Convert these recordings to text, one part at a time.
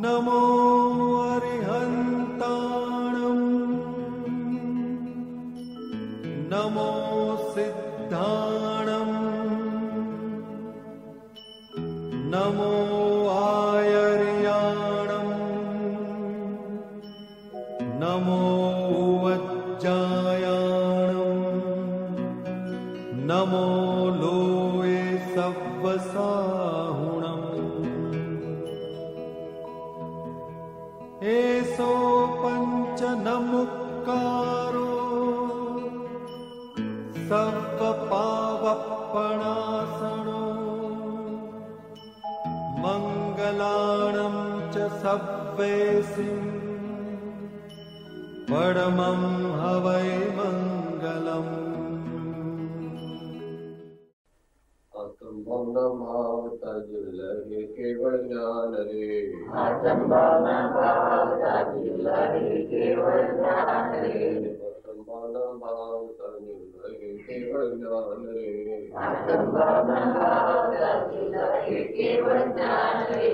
नमो अरिहन्ताणम् नमो सिद्धाणम् नमो आयर्याणम् नमो वज्जायाणम् नमो लोये सव्वसाहुणम् एसो पंच नमुक्कारो सव्वपावप्पणासनो मंगलाणं च सव्वेसिं परमं हवै मंगलम्। केवल ज्ञान रे केवल ज्ञान रे केवल ज्ञान रे केवल ज्ञान रे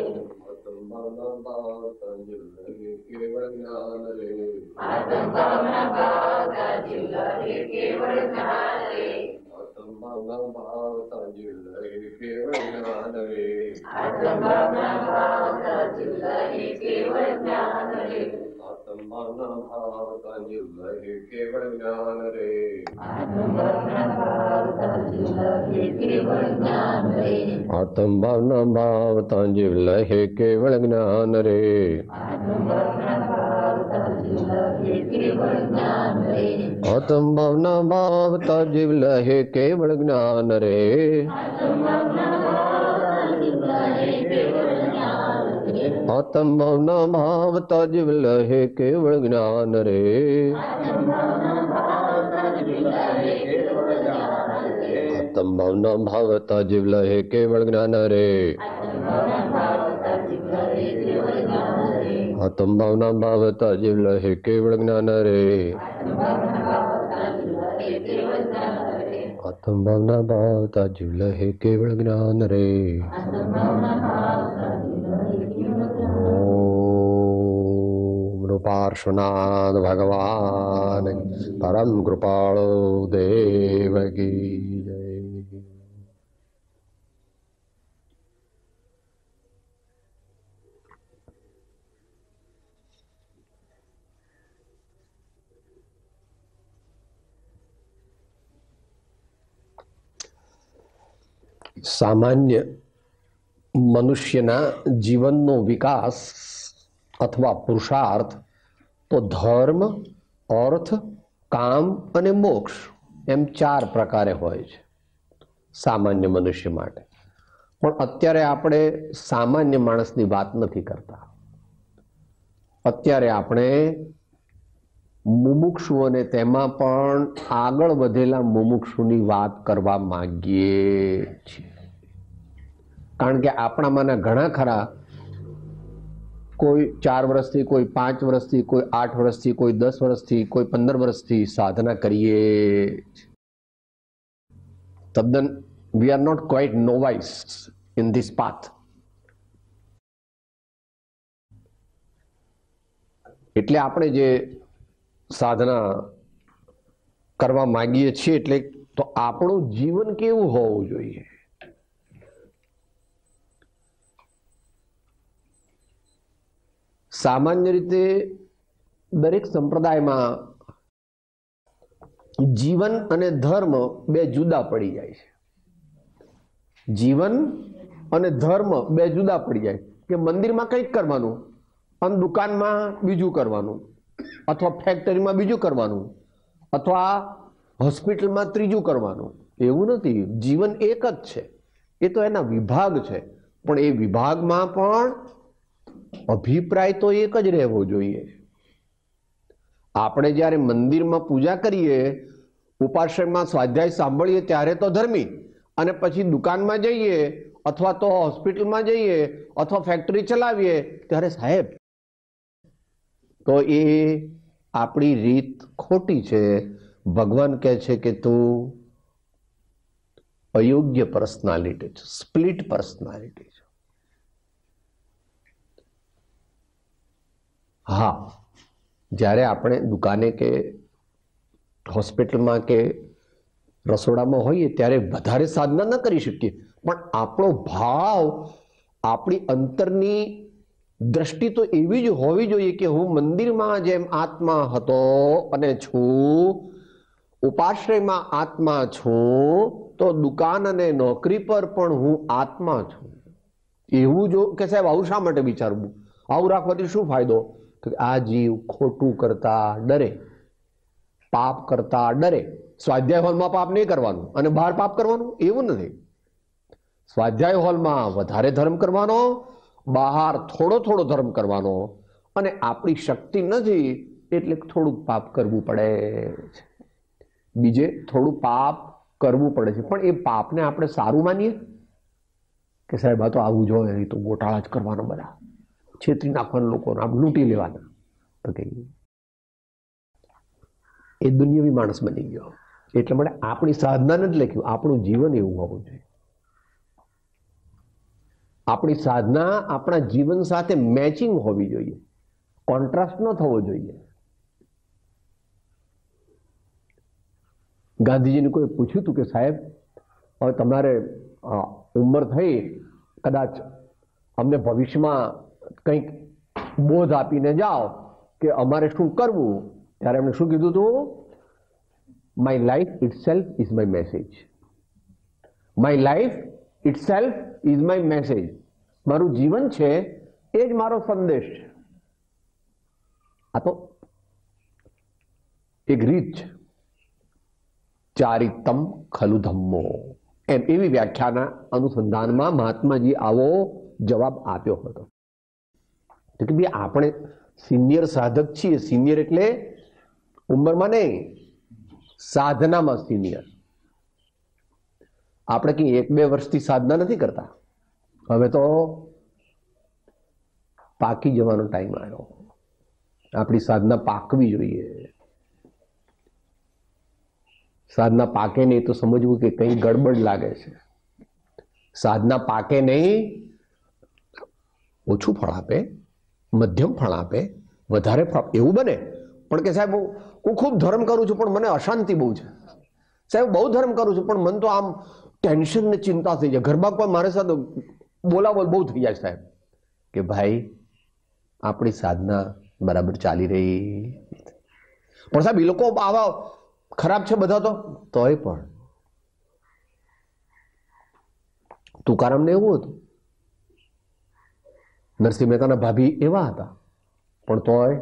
केवल ज्ञान रे केवल ज्ञान रे भाव ताजुल केवल ज्ञान रे केवल ज्ञान रे भाव ताजुल केवल ज्ञान रे केवल ज्ञान रे आत्म भावना भाव ताजुल केवल ज्ञान रे आत्म भावना भाव ताजिव लहे केवल ज्ञान रे आत्म भावना भाव ताजिव लहे केवल ज्ञान रे आत्म भावना भाव ताजिव लहे केवल ज्ञान रे आत्म भावना भावता जीव लहे केवल ज्ञान रे आत्म भावना भावता जीव लहे केवल ज्ञान रे। ओम पार्श्वनाथ भगवान परम कृपालो देव की जय। સામાન્ય મનુષ્યના જીવનનો વિકાસ અથવા પુરુષાર્થ તો ધર્મ, અર્થ, કામ અને મોક્ષ એમ 4 પ્રકારે હોય છે સામાન્ય મનુષ્ય માટે. પણ અત્યારે આપણે સામાન્ય માણસની વાત નથી કરતા. અત્યારે આપણે મુમુક્ષુઓને તેમાં પણ આગળ વધેલા મુમુક્ષુની વાત કરવા માંગીએ છીએ. કારણ કે આપણામાંના ઘણા ખરા કોઈ 4 વર્ષથી, કોઈ 5 વર્ષથી, કોઈ 8 વર્ષથી, કોઈ 10 વર્ષથી, કોઈ 15 વર્ષથી સાધના કરીએ. તદ્દન we are not quite novice in this path. એટલે આપણે જે સાધના કરવા માંગીએ છીએ એટલે તો આપણું જીવન કેવું હોવું જોઈએ? સામાન્ય રીતે દરેક સંપ્રદાયમાં જીવન અને ધર્મ 2 જુદા પડી જાય છે. જીવન અને ધર્મ 2 જુદા પડી જાય કે મંદિરમાં કંઈક કરવાનું અને દુકાનમાં બીજું કરવાનું, અથવા ફેક્ટરીમાં બીજું કરવાનું, અથવા હોસ્પિટલમાં ત્રીજું કરવાનું. એવું નથી. જીવન એક જ છે. એ તો એના વિભાગ છે, પણ એ વિભાગમાં પણ અભિપ્રાય તો એક જ રહેવો જોઈએ. આપણે જ્યારે મંદિરમાં પૂજા કરીએ, ઉપાશ્રયમાં સ્વાધ્યાય સાંભળીએ ત્યારે તો ધર્મી, અને પછી દુકાનમાં જઈએ અથવા તો હોસ્પિટલમાં જઈએ અથવા ફેક્ટરી ચલાવીએ ત્યારે સાહેબ, તો એ આપણી રીત ખોટી છે. ભગવાન કહે છે કે તું અયોગ્ય પર્સનાલિટી છે, સ્પ્લિટ પર્સનાલિટી છે. હા, જ્યારે આપણે દુકાને કે હોસ્પિટલમાં કે રસોડામાં હોઈએ ત્યારે વધારે સાધના ન કરી શકીએ, પણ આપણો ભાવ, આપણી અંતરની દ્રષ્ટિ તો એવી જ હોવી જોઈએ કે હું મંદિરમાં જેમ આત્મા હતો અને છું, ઉપાશ્રયમાં આત્મા છું, તો દુકાન અને નોકરી પર પણ હું આત્મા છું. એવું જો કે સાહેબ આવું શા માટે વિચારવું, આવું રાખવાથી શું ફાયદો? તો આ જીવ ખોટું કરતા ડરે, પાપ કરતા ડરે. સ્વાધ્યાય હોલમાં પાપ નહીં કરવાનું અને બહાર પાપ કરવાનું એવું નથી. સ્વાધ્યાય હોલમાં વધારે ધર્મ કરવાનો, બહાર થોડો થોડો ધર્મ કરવાનો, અને આપણી શક્તિ નથી એટલે થોડુંક પાપ કરવું પડે છે. બીજે થોડું પાપ કરવું પડે છે, પણ એ પાપને આપણે સારું માનીએ કે સાહેબ આ તો આવું જોઈએ, એ તો ગોટાળા જ કરવાનો, બધા છેતરી નાખવાના લોકોને, આમ લૂંટી લેવાના, તો કે એ દુનિયાવી માણસ બની ગયો. એટલે માટે આપણી સાધના નથી લખ્યું, આપણું જીવન એવું હોવું જોઈએ. આપણી સાધના આપણા જીવન સાથે મેચિંગ હોવી જોઈએ, કોન્ટ્રાસ્ટ ન થવો જોઈએ. ગાંધીજીને કોઈ પૂછ્યું હતું કે સાહેબ હવે તમારે ઉંમર થઈ, કદાચ અમને ભવિષ્યમાં કંઈક બોધ આપીને જાઓ કે અમારે શું કરવું, ત્યારે એમણે શું કીધું હતું? My life itself is my message. My life itself is my message. મારું જીવન છે એ જ મારો સંદેશ છે. આ તો એક રીત છે. ચારિતમ ખલુ ધમ્મો, એમ એવી વ્યાખ્યાના અનુસંધાનમાં મહાત્માજી આવો જવાબ આપ્યો હતો. તો કે ભાઈ આપણે સિનિયર સાધક છીએ. સિનિયર એટલે ઉંમરમાં નહીં, સાધનામાં સિનિયર. આપણે કંઈ 1-2 વર્ષથી સાધના નથી કરતા. હવે તો પાકી જવાનો ટાઈમ આવ્યો. આપણી સાધના પાકવી જોઈએ. સાધના પાકે નહીં તો સમજવું કે કંઈ ગડબડ લાગે છે. સાધના પાકે નહીં, ઓછું ફળ આપે, મધ્યમ ફળ આપે, વધારે ફળ એવું બને. પણ કે સાહેબ હું ખૂબ ધર્મ કરું છું પણ મને અશાંતિ બહુ છે. સાહેબ બહુ ધર્મ કરું છું પણ મન તો આમ ટેન્શન ને ચિંતા થઈ જાય. ઘરમાં કોઈ મારી સાથે બોલાબોલ બહુ થઈ જાય સાહેબ. કે ભાઈ આપણી સાધના બરાબર ચાલી રહી. પણ સાહેબ એ લોકો આવા ખરાબ છે બધા, તો તોય પણ તુકારામને એવું હતું, નરસિંહ મહેતાના ભાભી એવા હતા, પણ તોય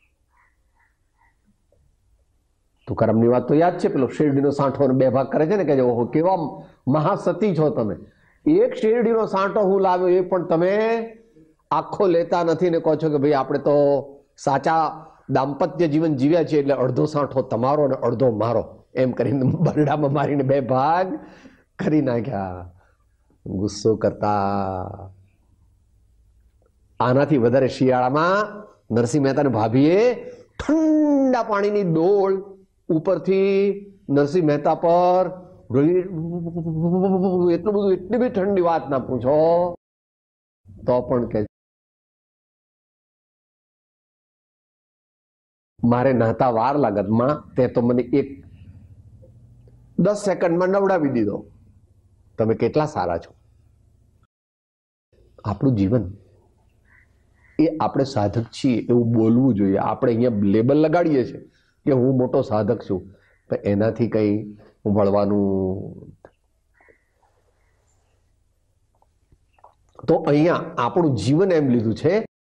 તુકારામની વાત તો યાદ છે, પેલો શેરડીનો સાંઠો 2 ભાગ કરે છે ને, કે ઓહો કેવા મહાસતી છો તમે, એક શેરડીનો સાંઠો હું લાવ્યો એ પણ તમે આખો લેતા નથી ને કહો છો કે ભાઈ આપણે તો સાચા દાંપત્ય જીવન જીવ્યા છે એટલે અડધો સાંઠો તમારો અને અડધો મારો, એમ કરીને બરડામાં મારીને 2 ભાગ કરી નાખ્યા. ગુસ્સો કરતા. આનાથી વધારે શિયાળામાં નરસિંહ મહેતાની ભાભીએ ઠંડા પાણીની ડોલ ઉપરથી નરસિંહ મહેતા પર એટલું બધું, એટલી બી ઠંડી વાત ના પૂછો, તો પણ કે મારે નાતા વાર લાગત માં, તે તો મને 10 સેકન્ડમાં નવડાવી દીધો. તમે કેટલા સારા છો. આપણું જીવન એ આપણે સાધક છીએ એવું બોલવું જોઈએ. આપણે અહીંયા લેબલ લગાડીએ છીએ કે હું મોટો સાધક છું, પણ એનાથી કંઈ વળવાનું. તો અહીંયા આપણું જીવન એમ લીધું છે.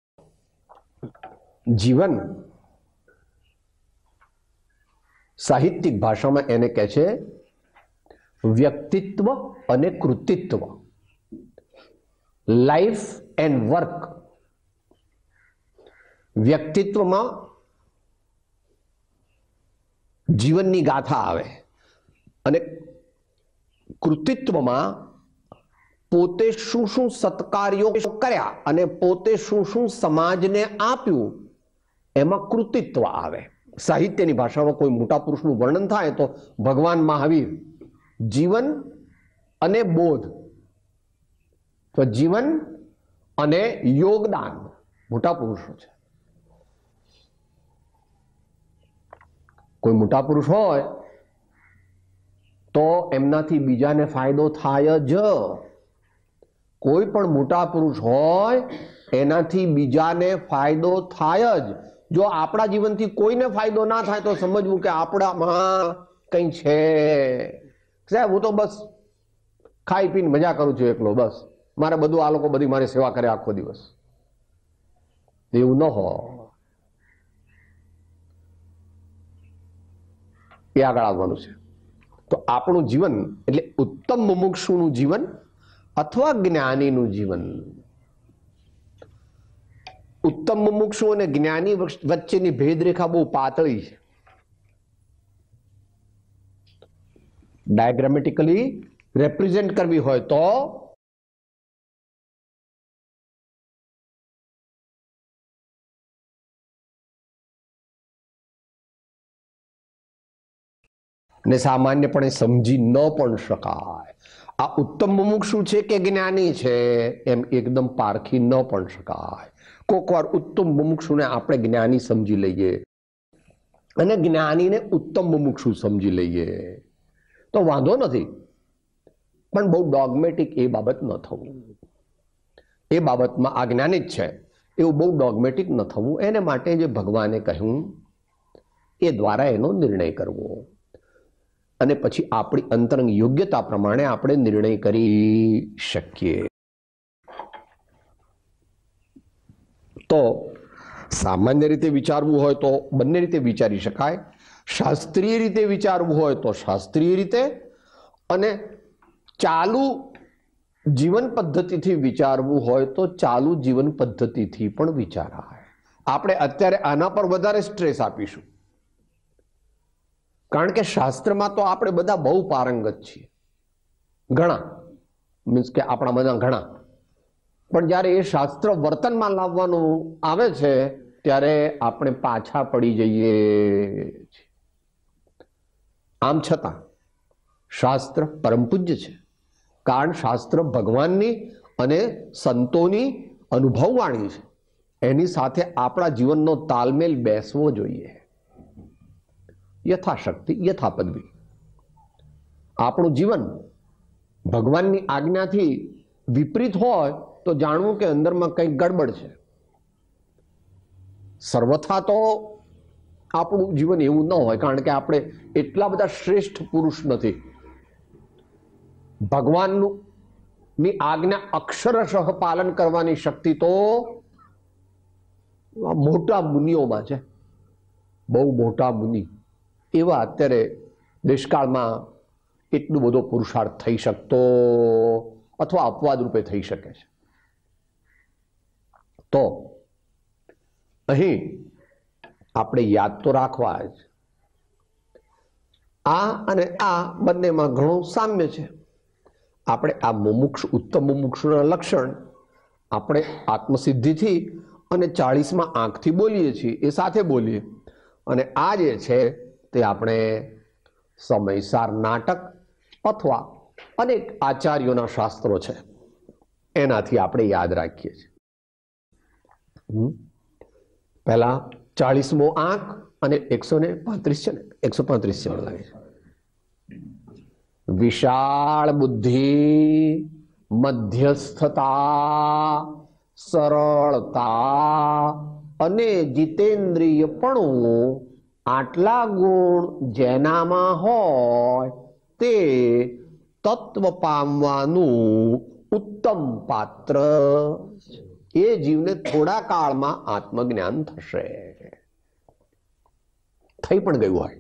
જીવન સાહિત્યિક ભાષામાં એને કહે છે વ્યક્તિત્વ અને કૃતિત્વ, લાઈફ એન્ડ વર્ક. વ્યક્તિત્વમાં જીવનની ગાથા આવે અને કૃતિત્વમાં પોતે શું શું સત્કાર્યો કર્યા અને પોતે શું શું સમાજને આપ્યું, એમાં કૃતિત્વ આવે. સાહિત્યની ભાષામાં કોઈ મોટા પુરુષનું વર્ણન થાય તો ભગવાન મહાવીર, જીવન અને બોધ, તો જીવન અને યોગદાન મોટા પુરુષો છે. કોઈ મોટા પુરુષ હોય તો એમનાથી બીજાને ફાયદો થાય જ. કોઈ પણ મોટા પુરુષ હોય એનાથી બીજાને ફાયદો થાય જ. જો આપણા જીવનથી કોઈને ફાયદો ના થાય તો સમજવું કે આપણામાં કંઈ છે. સાહેબ હું તો બસ ખાઈ પીને મજા કરું છું એકલો, બસ મારે બધું આ લોકો બધી મારી સેવા કરે આખો દિવસ. એવું ન હોય. એ આગળ આવવાનું છે. તો આપણું જીવન એટલે ઉત્તમ મુમુક્ષુનું જીવન અથવા જ્ઞાનીનું જીવન. ઉત્તમ મુમુક્ષુ અને જ્ઞાની વચ્ચેની ભેદરેખા બહુ પાતળી છે. ડાયાગ્રામેટિકલી રેપ્રેઝેન્ટ કરવી હોય તો ને સામાન્યપણે સમજી ન પણ શકાય. આ ઉત્તમ મુમુક્ષુ છે કે જ્ઞાની છે એમ એકદમ પારખી ન પણ શકાય. કોક વાર ઉત્તમ મુમુક્ષુને આપણે જ્ઞાની સમજી લઈએ અને જ્ઞાનીને ઉત્તમ મુમુક્ષુ સમજી લઈએ તો વાંધો નથી, પણ બહુ ડોગમેટિક એ બાબત ન થવું. એ બાબતમાં આ જ્ઞાની જ છે એવું બહુ ડોગમેટિક ન થવું. એને માટે જે ભગવાને કહ્યું એ દ્વારા એનો નિર્ણય કરવો અને પછી આપણી અંતરંગ યોગ્યતા પ્રમાણે આપણે નિર્ણય કરી શકીએ. તો સામાન્ય રીતે વિચારવું હોય તો બંને રીતે વિચારી શકાય. શાસ્ત્રીય રીતે વિચારવું હોય તો શાસ્ત્રીય રીતે, અને ચાલુ જીવન પદ્ધતિથી વિચારવું હોય તો ચાલુ જીવન પદ્ધતિથી પણ વિચારાય. આપણે અત્યારે આના પર વધારે સ્ટ્રેસ આપીશું કારણ કે શાસ્ત્રમાં તો આપણે બધા બહુ પારંગત છીએ, ઘણા મીન્સ કે આપણા બધા ઘણા, પણ જ્યારે એ શાસ્ત્ર વર્તનમાં લાવવાનું આવે છે ત્યારે આપણે પાછા પડી જઈએ છીએ. આમ છતાં શાસ્ત્ર પરમ પૂજ્ય છે, કારણ શાસ્ત્ર ભગવાનની અને સંતોની અનુભવવાણી છે. એની સાથે આપણા જીવનનો તાલમેલ બેસવો જોઈએ. યથાશક્તિ યથાપદવી. આપણું જીવન ભગવાનની આજ્ઞાથી વિપરીત હોય તો જાણવું કે અંદરમાં કંઈક ગડબડ છે. સર્વથા તો આપણું જીવન એવું ન હોય, કારણ કે આપણે એટલા બધા શ્રેષ્ઠ પુરુષ નથી. ભગવાનનું ની આજ્ઞા અક્ષરશઃ પાલન કરવાની શક્તિ તો મોટા મુનિઓમાં છે, બહુ મોટા મુનિ. એવા અત્યારે દેશકાળમાં એટલું બધો પુરુષાર્થ થઈ શકતો અથવા અપવાદ રૂપે થઈ શકે છે. તો અહીં આપણે યાદ તો રાખવા જ, આ અને આ બંનેમાં ઘણું સામ્ય છે. આપણે આ મુમુક્ષ ઉત્તમ મુમુક્ષુના લક્ષણ આપણે આત્મસિદ્ધિથી અને 40માં આંખથી બોલીએ છીએ એ સાથે બોલીએ, અને આ જે છે તે આપણે સમયસાર નાટક અથવા અનેક આચાર્યોના શાસ્ત્રો છે એનાથી આપણે યાદ રાખીએ છીએ. પહેલા 40મો આંક અને 135 છે ને, 135 છે મને લાગે છે. વિશાળ બુદ્ધિ, મધ્યસ્થતા, સરળતા અને જીતેન્દ્રિયપણું, આટલા ગુણ જેનામાં હોય તે તત્વ પામવાનું ઉત્તમ પાત્ર. એ જીવને થોડા કાળમાં આત્મજ્ઞાન થશે. થઈ પણ ગયું હોય.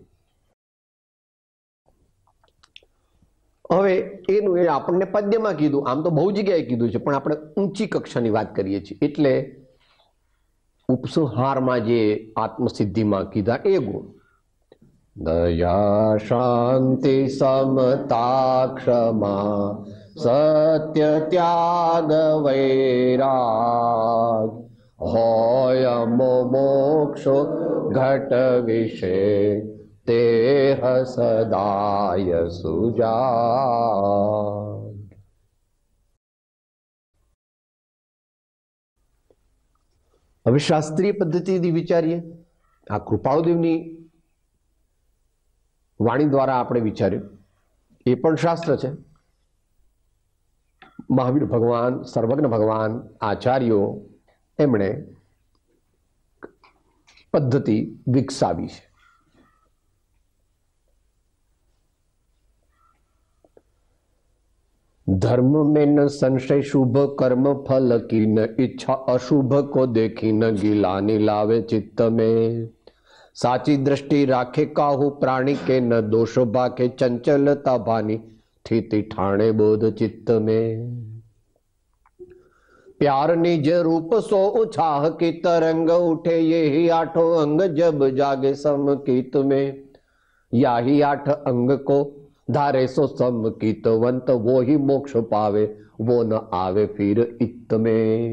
હવે એનું એ આપણને પદ્યમાં કીધું, આમ તો બહુ જગ્યાએ કીધું છે, પણ આપણે ઊંચી કક્ષાની વાત કરીએ છીએ એટલે ઉપસંહારમાં જે આત્મસિદ્ધિમાં કીધા એ ગુણ: દયા, શાંતિ, સમતા, ક્ષમા, સત્ય, ત્યાગ, વૈરાગ, હોય મોક્ષો ઘટ વિશે તેહ સદાય સુજાગ. હવે શાસ્ત્રીય પદ્ધતિથી વિચારીએ. આ કૃપાળુદેવની વાણી દ્વારા આપણે વિચાર્યું, એ પણ શાસ્ત્ર છે. મહાવીર ભગવાન, સર્વજ્ઞ ભગવાન, આચાર્યો એમણે પદ્ધતિ વિકસાવી છે. धर्म में न संशय शुभ कर्म फल की न इच्छा अशुभ को देखी न गिलानी लावे चित्त में साची दृष्टि राखे काहू प्राणी के न दोष बाके चंचलता भानी स्थिति ठाणे बोध चित्त में प्यार निज रूप सो उछाह की तरंग उठे ये ही आठों अंग जब जागे समकीत में या ही आठ अंग को धारे सो समकीतवंत वो ही मोक्ष पावे वो न आवे फिर इत में.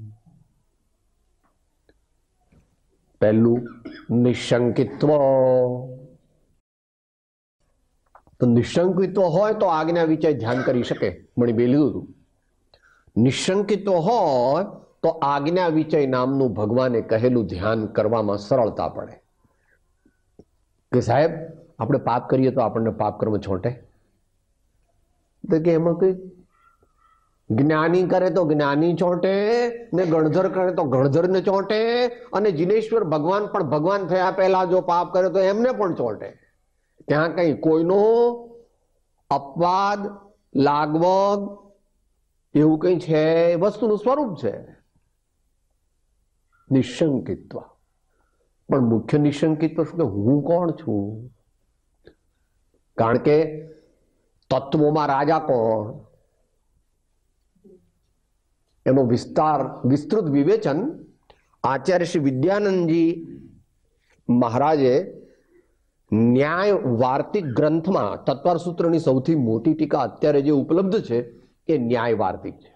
पहलू निशंकित्व. तो निशंकित्व होय तो आज्ञा विचय ध्यान करी सके. मणि बेल्યું હતું. નિશંકિત્વ હોય તો આજ્ઞા વિચય નામનું ભગવાને કહેલું ધ્યાન કરવામાં સરળતા પડે. કે સાહેબ આપણે પાપ કરીએ તો આપણને પાપ કર્મ છોટે, તો કે એમાં કઈ જ્ઞાની કરે તો જ્ઞાની ચોંટે ને ગણધર કરે તો ગણધરને ચોંટે, અને જીનેશ્વર ભગવાન પણ ભગવાન થયા પહેલા જો પાપ કરે તો એમને પણ ચોંટે. ત્યાં કઈ કોઈનો અપવાદ લાગવગ એવું કઈ છે? વસ્તુનું સ્વરૂપ છે નિશંકિત્વ. પણ મુખ્ય નિશંકિત્વ શું કે હું કોણ છું? કારણ કે તત્વોમાં રાજા કોણ એનો વિસ્તૃત વિવેચન આચાર્ય શ્રી વિદ્યાનંદજી મહારાજે ન્યાય વાર્તિક ગ્રંથમાં તત્વાર સૂત્રની સૌથી મોટી ટીકા અત્યારે જે ઉપલબ્ધ છે એ ન્યાય વાર્તિક છે.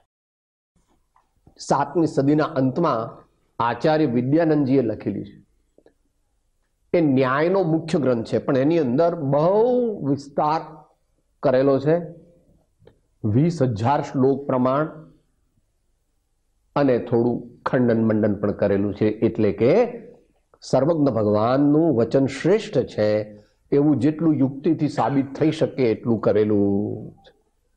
7મી સદીના અંતમાં આચાર્ય વિદ્યાનંદજીએ લખેલી છે. એ ન્યાયનો મુખ્ય ગ્રંથ છે, પણ એની અંદર બહુ વિસ્તાર કરેલો છે. 20,000 શ્લોક પ્રમાણ અને થોડું ખંડન મંડન પણ કરેલું છે. એટલે કે સર્વજ્ઞ ભગવાનનું વચન શ્રેષ્ઠ છે એવું જેટલું યુક્તિથી સાબિત થઈ શકે એટલું કરેલું છે.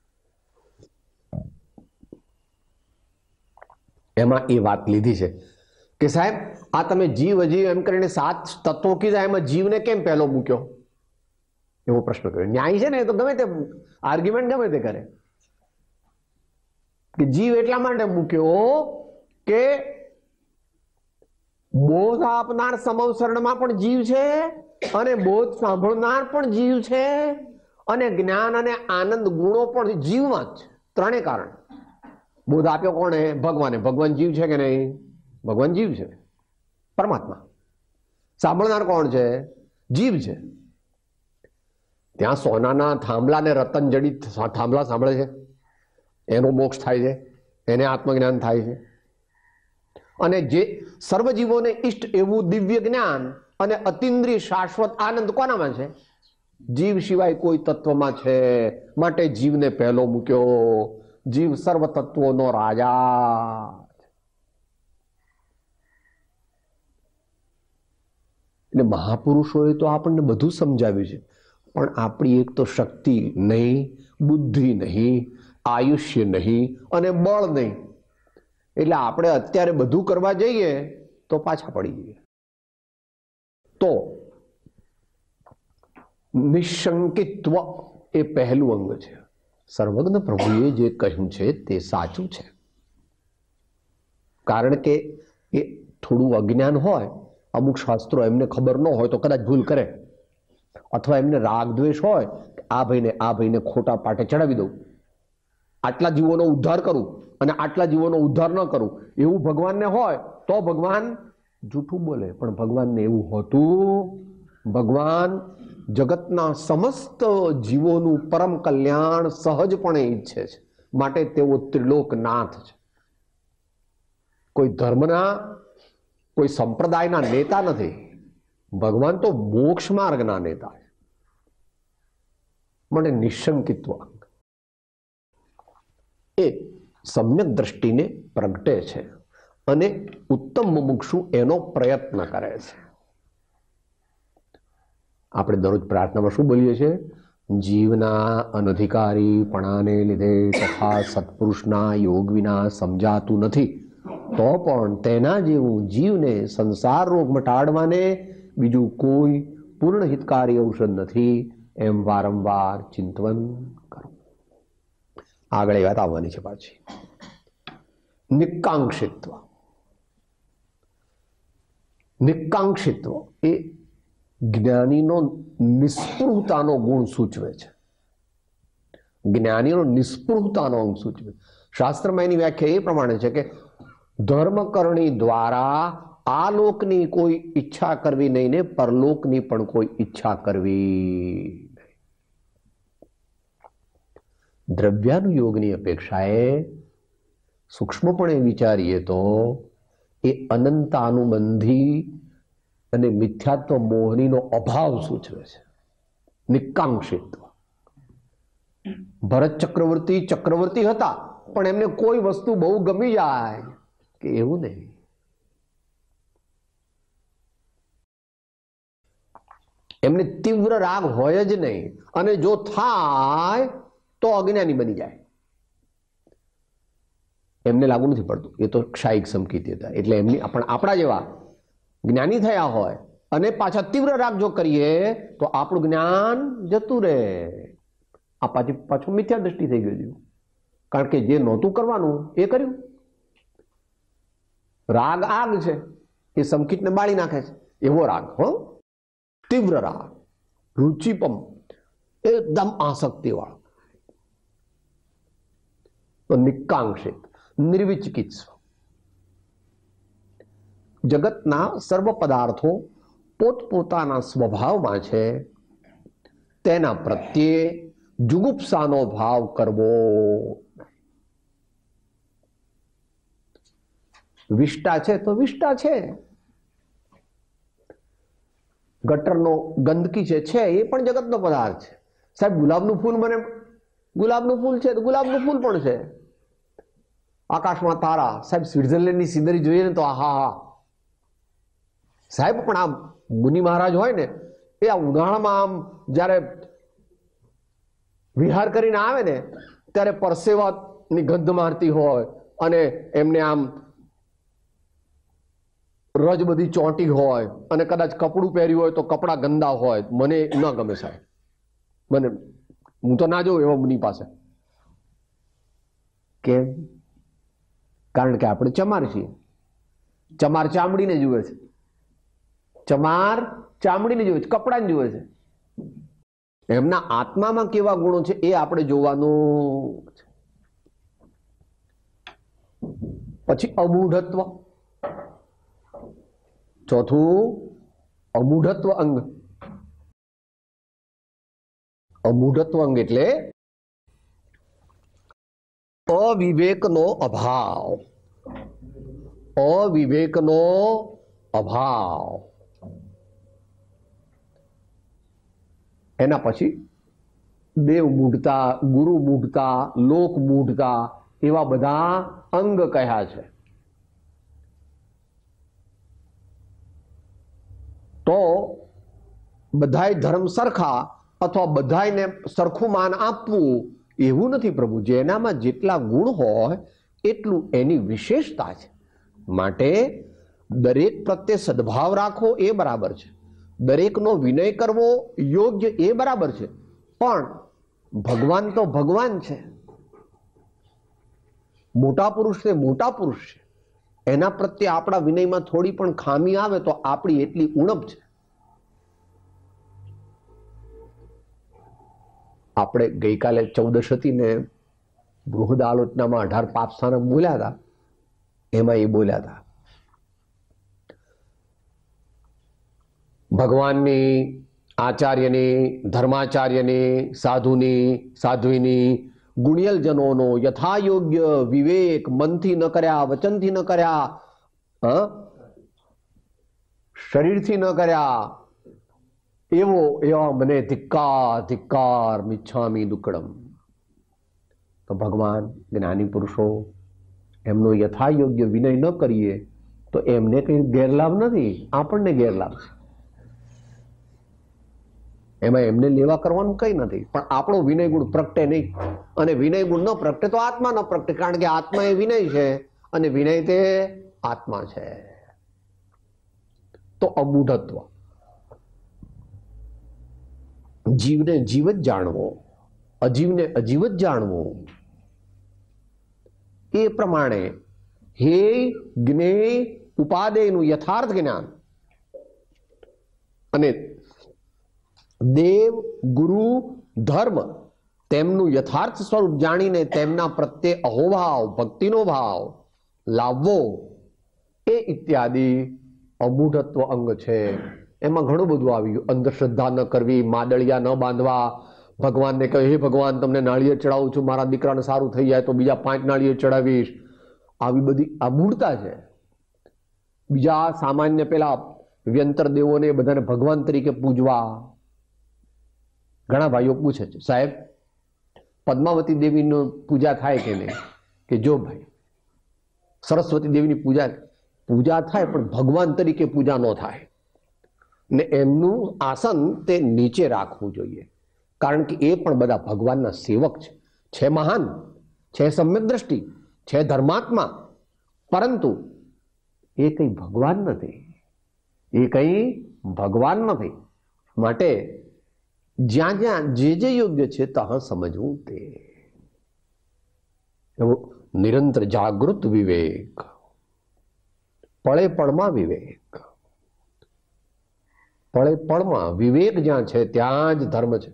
એમાં એ વાત લીધી છે કે સાહેબ આ તમે જીવ અજીવ એમ કરીને 7 તત્વો કીધા, એમાં જીવને કેમ પહેલો મૂક્યો? એવો પ્રશ્ન કર્યો. ન્યાય છે ને એ તો ગમે તે આર્ગ્યુમેન્ટ ગમે તે કરે કે જીવ એટલા માટે મૂક્યો કે બોધ આપનાર સમવસરણમાં પણ જીવ છે, અને બોધ સાંભળનાર પણ જીવ છે, અને જ્ઞાન અને આનંદ ગુણો પણ જીવમાં જ છે. ત્રણે કારણ. બોધ આપ્યો કોણે? ભગવાને. ભગવાન જીવ છે કે નહીં? ભગવાન જીવ છે, પરમાત્મા. સાંભળનાર કોણ છે? જીવ છે. ત્યાં સોનાના થાંભલા ને રતન જડિત થાંભલા સાંભળે છે, એનો મોક્ષ થાય છે, એને આત્મજ્ઞાન થાય છે. અને જે સર્વજીવોને ઈષ્ટ એવું દિવ્ય જ્ઞાન અને અતિન્દ્રિય શાશ્વત આનંદ કોનામાં છે? જીવ સિવાય કોઈ તત્વમાં છે. માટે જીવને પહેલો મૂક્યો. જીવ સર્વ તત્વોનો રાજા. એટલે મહાપુરુષોએ તો આપણને બધું સમજાવ્યું છે, પણ આપણી એક તો શક્તિ નહીં, બુદ્ધિ નહીં, આયુષ્ય નહીં અને બળ નહીં. એટલે આપણે અત્યારે બધું કરવા જઈએ તો પાછા પડી જઈએ. તો નિશંકિત્વ એ પહેલું અંગ છે. સર્વજ્ઞ પ્રભુએ જે કહ્યું છે તે સાચું છે. કારણ કે એ થોડું અજ્ઞાન હોય, અમુક શાસ્ત્રો એમને ખબર ન હોય તો કદાચ ભૂલ કરે, અથવા એમને રાગ દ્વેષ હોય, આ ભાઈને ખોટા પાટે ચડાવી દઉં, આટલા જીવોનો ઉદ્ધાર કરું અને આટલા જીવોનો ઉદ્ધાર ન કરું, એવું ભગવાનને હોય તો ભગવાન જૂઠું બોલે. પણ ભગવાનને એવું હોતું. ભગવાન જગતના સમસ્ત જીવોનું પરમ કલ્યાણ સહજપણે ઈચ્છે છે, માટે તેઓ ત્રિલોકનાથ છે. કોઈ ધર્મના, કોઈ સંપ્રદાયના નેતા નથી. ભગવાન તો મોક્ષ માર્ગના નેતા છે. માટે નિશંકિત્વ એ સમ્યક દ્રષ્ટિને પ્રગટે છે અને ઉત્તમ મુમુક્ષુ એનો પ્રયત્ન કરે છે. આપણે દરરોજ પ્રાર્થનામાં શું બોલીએ છીએ? જીવના અનધિકારીપણાને લીધે તથા સત્પુરુષના યોગ વિના સમજાતું નથી, તો પણ તેના જેવું જીવને સંસાર રોગ મટાડવાને બીજું કોઈ પૂર્ણ હિતકારી ઔષધ નથી, એમ વારંવાર ચિંતન કરો. આગળ એ વાત આવવાની છે પાછી. નિકાંક્ષિત્વ. નિકાંક્ષિત્વ એ જ્ઞાનીનો નિસ્પૃહતાનો ગુણ સૂચવે છે. જ્ઞાનીનો નિસ્પૃહતાનો અંગ સૂચવે. શાસ્ત્રમાં એની વ્યાખ્યા એ પ્રમાણે છે કે ધર્મકરણી દ્વારા આ લોકની કોઈ ઈચ્છા કરવી નહીં ને પરલોકની પણ કોઈ ઈચ્છા કરવી નહીં. દ્રવ્યાનુયોગની અપેક્ષાએ સૂક્ષ્મપણે વિચારીએ તો એ અનંતાનુબંધી અને મિથ્યાત્વ મોહનીનો અભાવ સૂચવે છે. નિકાંક્ષિત્વ. ભરત ચક્રવર્તી હતા, પણ એમને કોઈ વસ્તુ બહુ ગમી જાય કે એવું નહીં. એમને તીવ્ર રાગ હોય જ નહીં, અને જો થાય તો અજ્ઞાની બની જાય. એમને લાગુ નથી પડતું, એ તો ક્ષાયિક સંકેતી હતા. એટલે એમની આપણા જેવા જ્ઞાની થયા હોય અને પાછા તીવ્ર રાગ જો કરીએ તો આપણું જ્ઞાન જતું રહે. આ પાછું મિથ્યા દ્રષ્ટિ થઈ ગયું. કારણ કે જે નહોતું કરવાનું એ કર્યું. રાગ આગ છે, એ સંકિતને બાળી નાખે છે. એવો રાગ, હો, તીવ્ર રાગ, રુચિપમ, એકદમ આસક્તિ વાળો. તો નિકાંક્ષિત, નિર્વિચિકિત્સવ. જગતના સર્વ પદાર્થો પોતપોતાના સ્વભાવમાં છે, તેના પ્રત્યે જુગુપ્સાનો ભાવ કરવો. વિષ્ટા છે તો વિષ્ટા છે. ગટરનો ગંદકી છે એ પણ જગતનો પદાર્થ છે. સાહેબ ગુલાબનું ફૂલ, મને ગુલાબનું ફૂલ છે તો ગુલાબનું ફૂલ પણ છે. આકાશમાં તારા, સાહેબ સ્વિટ્ઝરલેન્ડની સીનરી જોઈએ ને તો આહા. સાહેબ પણ આ મુનિ મહારાજ હોય ને એ આ ઉનાળામાં આમ જ્યારે વિહાર કરીને આવે ને ત્યારે પરસેવાની ગંધ મારતી હોય અને એમને આમ રજ બધી ચોંટી હોય અને કદાચ કપડું પહેર્યું હોય તો કપડા ગંદા હોય. મને ન ગમે સાહેબ, મને, હું તો ના જોઉં એવા મુનિ પાસે. કેમ? કારણ કે આપણે ચમાર છીએ. ચમાર ચામડીને જુએ છે, ચમાર ચામડીને જુએ છે, કપડાને જુએ છે. એમના આત્મામાં કેવા ગુણો છે એ આપણે જોવાનું છે. પછી અમૂઢત્વ. ચોથું અમૂઢત્વ અંગ. અમૂઢત્વ અંગ એટલે અવિવેકનો અભાવ. અવિવેકનો અભાવ. એના પછી દેવ મૂઢતા, ગુરુ મૂઢતા, લોક મૂઢતા, એવા બધા અંગ કહ્યા છે. તો બધાય ધર્મ સરખા અથવા બધાયને સરખું માન આપવું એવું નથી પ્રભુ. જેનામાં જેટલા ગુણ હોય એટલું એની વિશેષતા છે. માટે દરેક પ્રત્યે સદભાવ રાખવો એ બરાબર છે, દરેકનો વિનય કરવો યોગ્ય એ બરાબર છે. પણ ભગવાન તો ભગવાન છે, મોટા પુરુષ તે મોટા પુરુષ છે. એના પ્રત્યે આપણા વિનયમાં થોડી પણ ખામી આવે તો આપણી એટલી ઉણપ છે. આપણે ગઈકાલે 14 હતી ને બૃહદ આલોચનામાં 18 પાપ સ્થાનક બોલ્યા હતા. એમાં એ બોલ્યા હતા ભગવાનની, આચાર્યની, ધર્માચાર્યની, સાધુની, સાધ્વીની, ગુણિયલજનોનો યથાયોગ્ય વિવેક મનથી ન કર્યા, વચનથી ન કર્યા, શરીરથી ન કર્યા, એવા મને ધિક્કાર ધિક્કાર મિચ્છામિ દુક્કડમ. તો ભગવાન, જ્ઞાની પુરુષો, એમનો યથાયોગ્ય વિનય ન કરીએ તો એમને કઈ ગેરલાભ નથી, આપણને ગેરલાભ છે. એમાં એમને લેવા કરવાનું કંઈ નથી, પણ આપણો વિનય ગુણ પ્રગટે નહીં. અને વિનય ગુણ ન પ્રગટે તો આત્મા ન પ્રગટે, કારણ કે આત્મા એ વિનય છે અને વિનય તે આત્મા છે. તો અમૂઢત્વ, જીવને જીવ જ જાણવો, અજીવને અજીવ જ જાણવો. એ પ્રમાણે હે જ્ઞેય ઉપાદેયનું યથાર્થ જ્ઞાન અને દેવ ગુરુ ધર્મ તેમનું યથાર્થ સ્વરૂપ જાણીને તેમના પ્રત્યે અહોભાવ ભક્તિનો ભાવ લાવવો, એ ઇત્યાદિ અમૂઢત્વ અંગ છે. એમાં ઘણું બધું આવી ગયું. અંધશ્રદ્ધા ન કરવી, માદળિયા ન બાંધવા, ભગવાનને કહે હે ભગવાન તમને નાળિયેર ચડાવું છું, મારા દીકરાને સારું થઈ જાય તો બીજા 5 નાળિયેર ચડાવીશ. આવી બધી આ મૂળતા છે. બીજા સામાન્ય પેલા વ્યંતર દેવોને બધાને ભગવાન તરીકે પૂજવા. ઘણા ભાઈઓ પૂછે છે સાહેબ પદ્માવતી દેવીનો પૂજા થાય કે નહીં? કે જો ભાઈ સરસ્વતી દેવીની પૂજા થાય પણ ભગવાન તરીકે પૂજા ન થાય ને એમનું આસન તે નીચે રાખવું જોઈએ, કારણ કે એ પણ બધા ભગવાનના સેવક છે, મહાન છે, સમ્યક દ્રષ્ટિ છે, ધર્માત્મા, પરંતુ એ કઈ ભગવાન નથી. એ કઈ ભગવાન નથી. માટે જ્યાં જ્યાં જે યોગ્ય છે ત્યાં સમજવું. તે એવો નિરંતર જાગૃત વિવેક, પળે પળમાં વિવેક, પળે પળમાં વિવેક જ્યાં છે ત્યાં જ ધર્મ છે.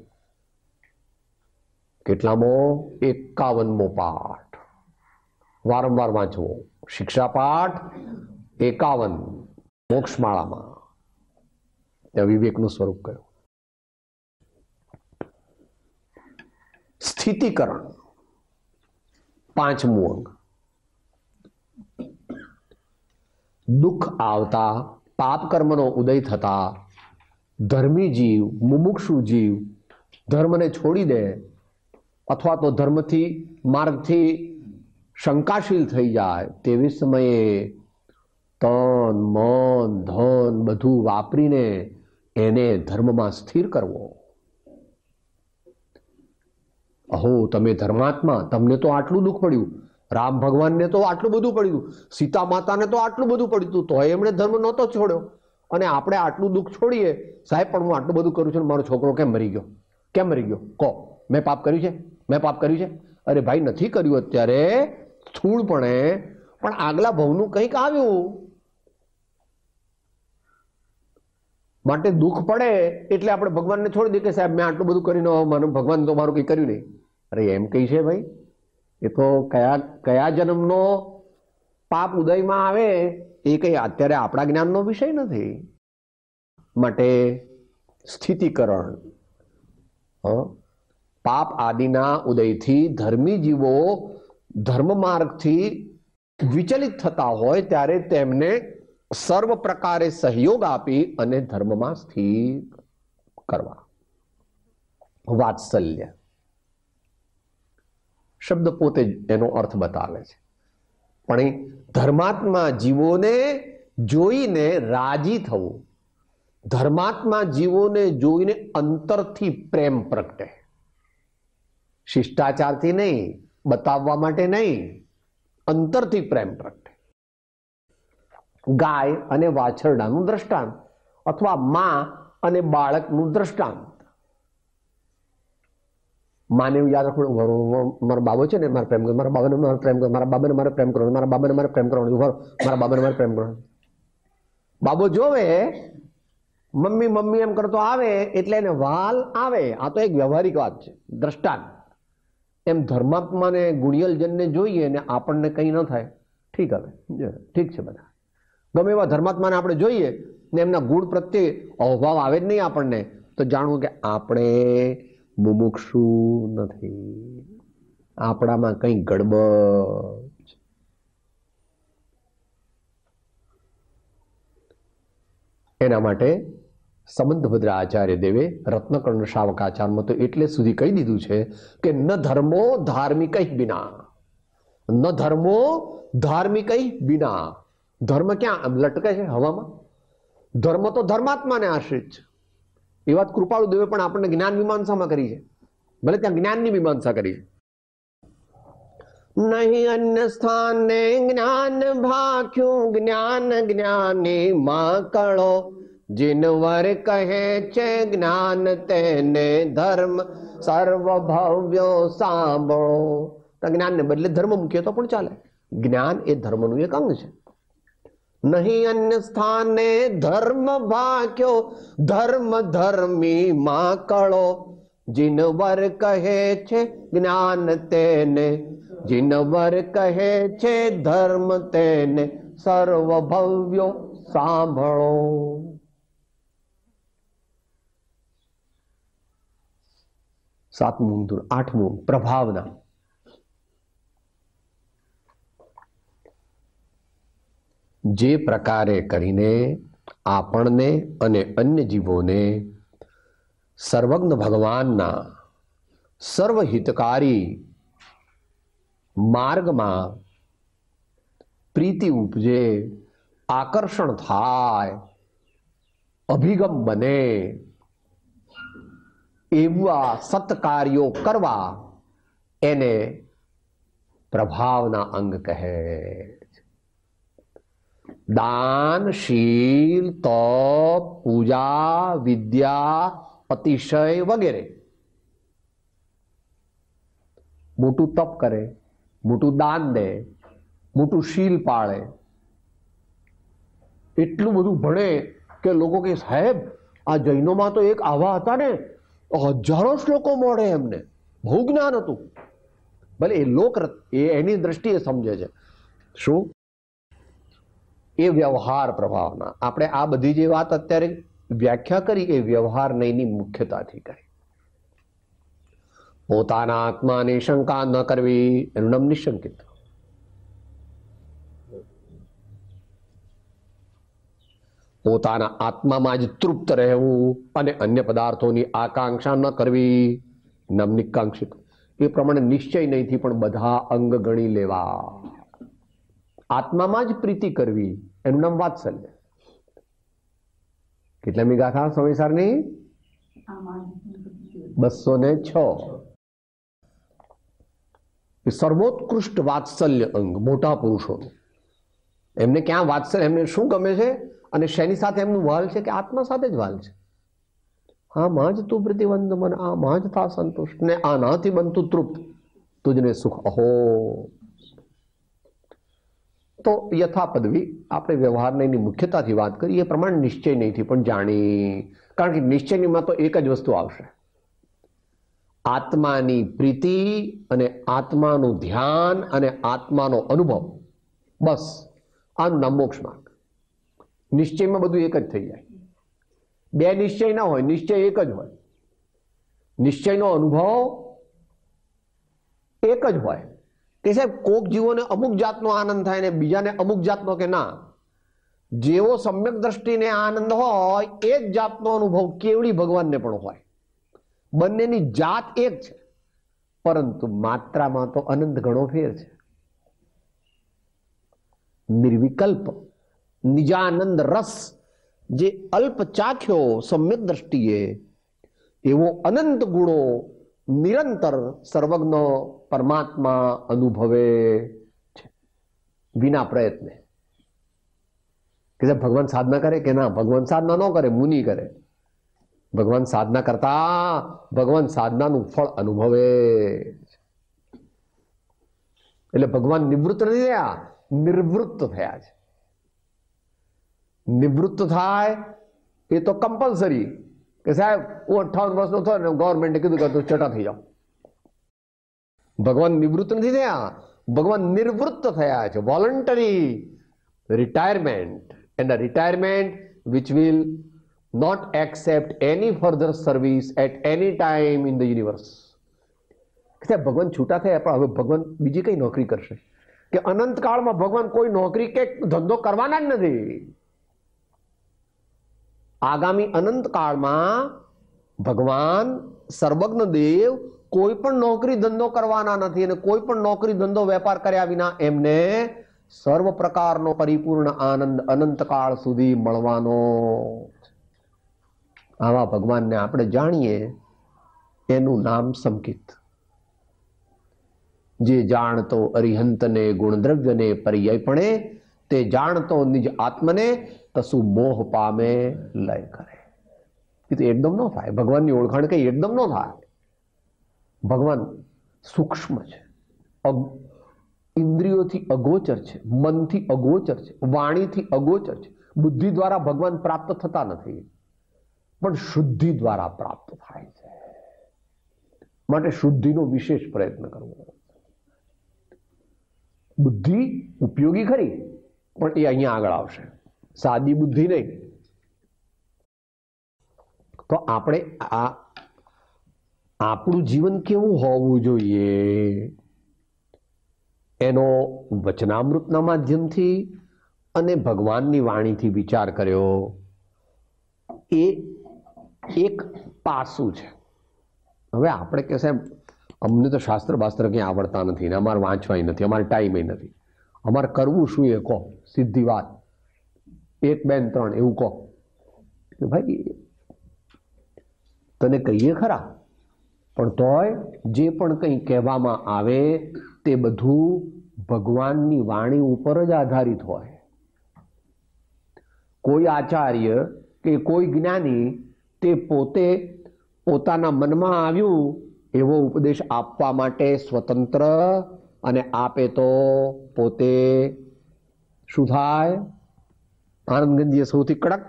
કેટલામો? 51મો પાઠ. વારંવાર વાંચવો. શિક્ષા પાઠ 51 મોક્ષમાળામાં ત્યાં વિવેકનું સ્વરૂપ કયું. સ્થિતિકરણ 5મું અંગ. દુઃખ આવતા, પાપ કર્મનો ઉદય થતા ધર્મી જીવ, મુમુક્ષુ જીવ ધર્મને છોડી દે અથવા તો ધર્મથી માર્ગથી શંકાશીલ થઈ જાય તેવી સમયે તન મન ધન બધું વાપરીને એને ધર્મમાં સ્થિર કરવો. અહો તમે ધર્માત્મા, તમને તો આટલું દુઃખ પડ્યું, રામ ભગવાનને તો આટલું બધું પડ્યું, સીતા માતાને તો આટલું બધું પડ્યું, તો એમણે ધર્મ નહોતો છોડ્યો અને આપણે આટલું દુઃખ છોડીએ. સાહેબ પણ હું આટલું બધું કરું છું, મારો છોકરો કેમ મરી ગયો? કેમ મરી ગયો? કહો, મેં પાપ કર્યું છે? મેં પાપ કર્યું છે? અરે ભાઈ નથી કર્યું અત્યારે સ્થૂળપણે, પણ આગલા ભવનું કંઈક આવ્યું. માટે દુઃખ પડે એટલે આપણે ભગવાનને છોડી દઈએ કે સાહેબ મેં આટલું બધું કરીને માનું ભગવાન તો મારું કંઈ કર્યું નહીં. અરે એમ કઈ છે ભાઈ? એ તો કયા જન્મનો પાપ ઉદયમાં આવે એ કઈ અત્યારે આપણા જ્ઞાનનો વિષય નથી. માટે સ્થિતિકરણ, પાપ આદિના ઉદયથી ધર્મી જીવો ધર્મ માર્ગથી વિચલિત થતા હોય ત્યારે તેમને સર્વ પ્રકારે સહયોગ આપી અને ધર્મમાં સ્થિર કરવા. વાત્સલ્ય શબ્દ પોતે જ એનો અર્થ બતાવે છે, પણ એ ધર્માત્મા જીવોને જોઈને રાજી થવું, ધર્માત્મા જીવોને જોઈને અંતરથી પ્રેમ પ્રગટે, શિષ્ટાચારથી નહીં, બતાવવા માટે નહીં, અંતરથી પ્રેમ પ્રગટે. ગાય અને વાછરડાનું દ્રષ્ટાંત અથવા માં અને બાળકનું દ્રષ્ટાંત. માને યાદ રાખવું, મારો બાબો છે ને મારે પ્રેમ કરો, મારા બાબાને મારે પ્રેમ કરો, મારા બાબાને મારે પ્રેમ કરો, મારા બાબાને મારે પ્રેમ કરવાનું, મારા બાબાને મારે પ્રેમ કરવાનું. બાબો જોવે મમ્મી મમ્મી એમ કરતો આવે એટલે એને વાલ આવે. આ તો એક વ્યવહારિક વાત છે, દ્રષ્ટાંત. એમ ધર્માત્માને ગુણિયલજનને જોઈએ ને આપણને કંઈ ન થાય, ઠીક, હવે ઠીક છે, બધા ગમે એવા ધર્માત્માને આપણે જોઈએ ને એમના ગુણ પ્રત્યે અહોભાવ આવે જ નહીં આપણને, તો જાણવું કે આપણે મુમુક્ષુ નથી, આપણામાં કંઈ ગડબડ. એના માટે સંબંધભદ્ર આચાર્ય દેવે રત્નકર્ણ શાવકાચારમાં તો એટલે સુધી કહી દીધું છે કે ન ધર્મો ધાર્મિકૈ બિના, ન ધર્મો ધાર્મિકૈ બિના. ધર્મ ક્યાં લટકે છે? હવામાં. ધર્મ તો ધર્માત્માને આશ્રિત છે, એ વાત કૃપાળુ દેવે પણ આપણને જ્ઞાન મીમાંસામાં કરી છે, ભલે ત્યાં જ્ઞાનની મીમાંસા કરી છે. નહીં અન્ય સ્થાને જ્ઞાન ભાખ્યું, જ્ઞાન જ્ઞાની માં કળો, જીનવર કહે છે જ્ઞાન તેને ધર્મ, સર્વભવ્યો સાંભળો. જ્ઞાનને બદલે ધર્મ મૂકીએ તો પણ ચાલે. જ્ઞાન એ ધર્મનું એક અંગ છે. નહીં અન્ય સ્થાને ધર્મ ભાખ્યો, ધર્મ ધર્મી માં કળો, જીનવર કહે છે જ્ઞાન તેને, જીનવર કહે છે ધર્મ તેને, સર્વભવ્યો સાંભળો. 7મું 8મું પ્રભાવના. જે પ્રકારે કરીને આપણને અને અન્ય જીવોને સર્વજ્ઞ ભગવાનના સર્વહિતકારી માર્ગમાં પ્રીતિ ઉપજે, આકર્ષણ થાય, અભિગમ બને, એવા સત્કાર્યો કરવા એને પ્રભાવના અંગ કહે. દાન, શીલ, તપ, પૂજા, વિદ્યા, અતિશય વગેરે. મોટું તપ કરે, મોટું દાન દે, મોટું શીલ પાળે, એટલું બધું ભણે કે લોકો કે સાહેબ આ જૈનોમાં તો એક આવા હતા ને, હજારો શ્લોકો મળે એમને, બહુ જ્ઞાન હતું. ભલે એ લોક એની દ્રષ્ટિએ સમજે છે. શું? એ વ્યવહાર પ્રભાવના. આપણે આ બધી જે વાત અત્યારે વ્યાખ્યા કરી એ વ્યવહાર નહીંની મુખ્યતાથી કરી. પોતાના આત્માની શંકા ન કરવી એનું નામ નિશંકિત. પોતાના આત્મામાં જ તૃપ્ત રહેવું અને અન્ય પદાર્થોની આકાંક્ષા ન કરવી નામ નિકાંક્ષિત. એ પ્રમાણે નિશ્ચય નહીંથી પણ બધા અંગ ગણી લેવા. આત્મામાં જ પ્રીતિ કરવી એનું નામ વાત્સલ્ય. કેટલામી ગાથા સમયસારની? 206. સર્વોત્કૃષ્ટ વાત્સલ્ય અંગ મોટા પુરુષોનું. એમને ક્યાં વાત્સલ્ય, એમને શું ગમે છે અને શેની સાથે એમનું વાલ છે? કે આત્મા સાથે જ વાલ છે. આમાં જ તું પ્રતિબંધ મન, આમાં જ થા સંતુષ્ટ, ને આનાથી બનતું તૃપ્ત, તુજને સુખ. અહો. તો યથા પદવી આપણે વ્યવહારની મુખ્યતાથી વાત કરી. એ પ્રમાણે નિશ્ચય નહીંથી પણ જાણી. કારણ કે નિશ્ચયમાં તો એક જ વસ્તુ આવશે, આત્માની પ્રીતિ અને આત્માનું ધ્યાન અને આત્માનો અનુભવ. બસ આનું નામ મોક્ષ માર્ગ. નિશ્ચયમાં બધું એક જ થઈ જાય. બે નિશ્ચય ના હોય, નિશ્ચય એક જ હોય. નિશ્ચયનો અનુભવ એક જ હોય. કે સાહેબ કોક જીવોને અમુક જાતનો આનંદ થાય ને બીજાને અમુક જાતનો, કે ના, જેવો સમ્યક દ્રષ્ટિને આનંદ હોય એ જ જાતનો અનુભવ કેવળી ભગવાનને પણ હોય. બંનેની જાત એક છે, પરંતુ માત્રામાં તો અનંત ઘણો ફેર છે. નિર્વિકલ્પ નિજાનંદ રસ જે અલ્પ ચાખ્યો સમ્યક દ્રષ્ટિએ, એવો અનંત ગુણો નિરંતર સર્વજ્ઞ પરમાત્મા અનુભવે છે વિના પ્રયત્ને. કે ભગવાન સાધના કરે કે ના, ભગવાન સાધના ન કરે, મુનિ કરે. ભગવાન સાધના કરતા ભગવાન સાધનાનું ફળ અનુભવે. એટલે ભગવાન નિવૃત્ત નથી થયા, નિવૃત્ત થયા છે. નિવૃત્ત થાય એ તો કમ્પલસરી. કે સાહેબ હું 58 વર્ષનો થયો ને ગવર્મેન્ટે કીધું કે તું છટા થઈ જાઓ. ભગવાન નિવૃત્ત નથી થયા, ભગવાન નિવૃત્ત થયા છે. Voluntary retirement, and a retirement which will not accept any further service at any time in the universe. સાહેબ ભગવાન છૂટા થયા પણ હવે ભગવાન બીજી કઈ નોકરી કરશે? કે અનંત કાળમાં ભગવાન કોઈ નોકરી કે ધંધો કરવાના જ નથી. આગામી અનંત કાળમાં ભગવાન સર્વજ્ઞ દેવ કોઈ પણ નોકરી ધંધો કરવાના નથી, અને કોઈ પણ નોકરી ધંધો વેપાર કર્યા વિના એમને સર્વ પ્રકારનો પરિપૂર્ણ આનંદ અનંત કાળ સુધી મળવાનો. આવા ભગવાનને આપણે જાણીએ એનું નામ સંકિત. જે જાણતો અરિહંતને ગુણદ્રવ્યને પર્યાયપણે, તે જાણતો નિજ આત્મને તસુ મોહ પામે લય કરે. એ તો એકદમ ન થાય. ભગવાનની ઓળખાણ કઈ એકદમ ન થાય. ભગવાન સૂક્ષ્મ છે, ઇન્દ્રિયોથી અગોચર છે, મનથી અગોચર છે, વાણીથી અગોચર છે. બુદ્ધિ દ્વારા ભગવાન પ્રાપ્ત થતા નથી, પણ શુદ્ધિ દ્વારા પ્રાપ્ત થાય છે. માટે શુદ્ધિનો વિશેષ પ્રયત્ન કરવો. બુદ્ધિ ઉપયોગી ખરી, પણ એ અહીંયા આગળ આવશે, સાદી બુદ્ધિ નહીં. તો આપણે આપણું જીવન કેવું હોવું જોઈએ એનો વચનામૃતના માધ્યમથી અને ભગવાનની વાણીથી વિચાર કર્યો. એ એક પાસું છે. હવે આપણે કે સાહેબ અમને તો શાસ્ત્ર બાસ્ત્ર ક્યાં આવડતા નથી ને અમારે વાંચવાય નથી, અમારે ટાઈમ નથી, અમારે કરવું શું એ કહો, સીધી વાત, 1 2 3 એવું કહો. ભાઈ તને કહીએ ખરા, પણ તોય જે પણ કંઈ કહેવામાં આવે તે બધું ભગવાનની વાણી ઉપર જ આધારિત હોય. કોઈ આચાર્ય કે કોઈ જ્ઞાની તે પોતે પોતાના મનમાં આવ્યું એવો ઉપદેશ આપવા માટે સ્વતંત્ર, અને આપે તો પોતે શું થાય? આનંદગંજીએ સૌથી કડક,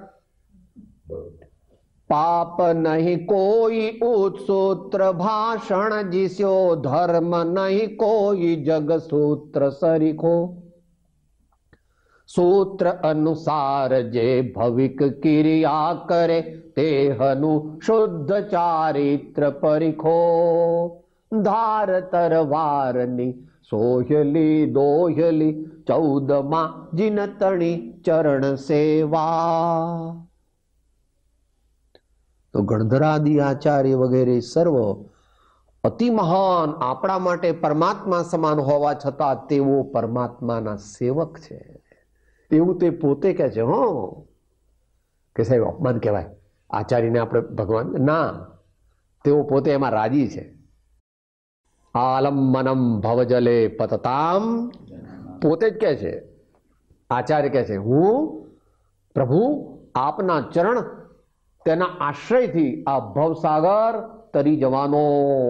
પાપ નહીં કોઈ ઉત્સૂત્ર ભાષણ જીસ્યો, ધર્મ નહીં કોઈ જગ સૂત્ર સરીખો, સૂત્ર અનુસાર જે ભવિક ક્રિયા કરે, તેહનું શુદ્ધ ચારિત્ર પરીખો, ધાર તરવારની સોહલી દોહલી, 14 જીનતણી ચરણ સેવા. તો ગણધરાદિ આચાર્ય વગેરે સર્વ અતિ મહાન, આપણા માટે પરમાત્મા સમાન હોવા છતાં તેઓ પરમાત્માના સેવક છે એવું તે પોતે કહે છે. હો કે સાહેબ અપમાન કહેવાય આચાર્યને આપણે ભગવાન ના, તેઓ પોતે એમાં રાજી છે. આલમ્બનમ ભવજલે પતતામ, પોતે જ કહે છે, આચાર્ય કહે છે હું પ્રભુ આપના ચરણ, તેના આશ્રયથી આ ભવસાગર તરી જવાનો.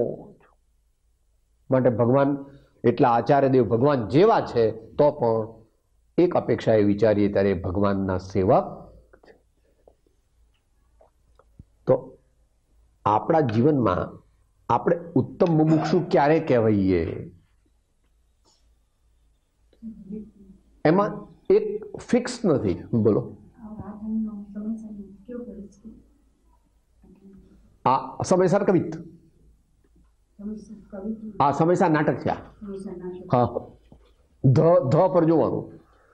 માટે ભગવાન એટલા આચાર્ય દેવ ભગવાન જેવા છે, તો પણ એક અપેક્ષા એ વિચારીએ ત્યારે ભગવાનના સેવક છે. તો આપણા જીવનમાં આપણે ઉત્તમ મુમુક્ષુ ક્યારે કહેવાઈએ? એમાં એક ફિક્સ નથી. બોલો. આ સમયસર કવિત, આ સમયસર નાટક છે. હા, ધ પર જોવાનું.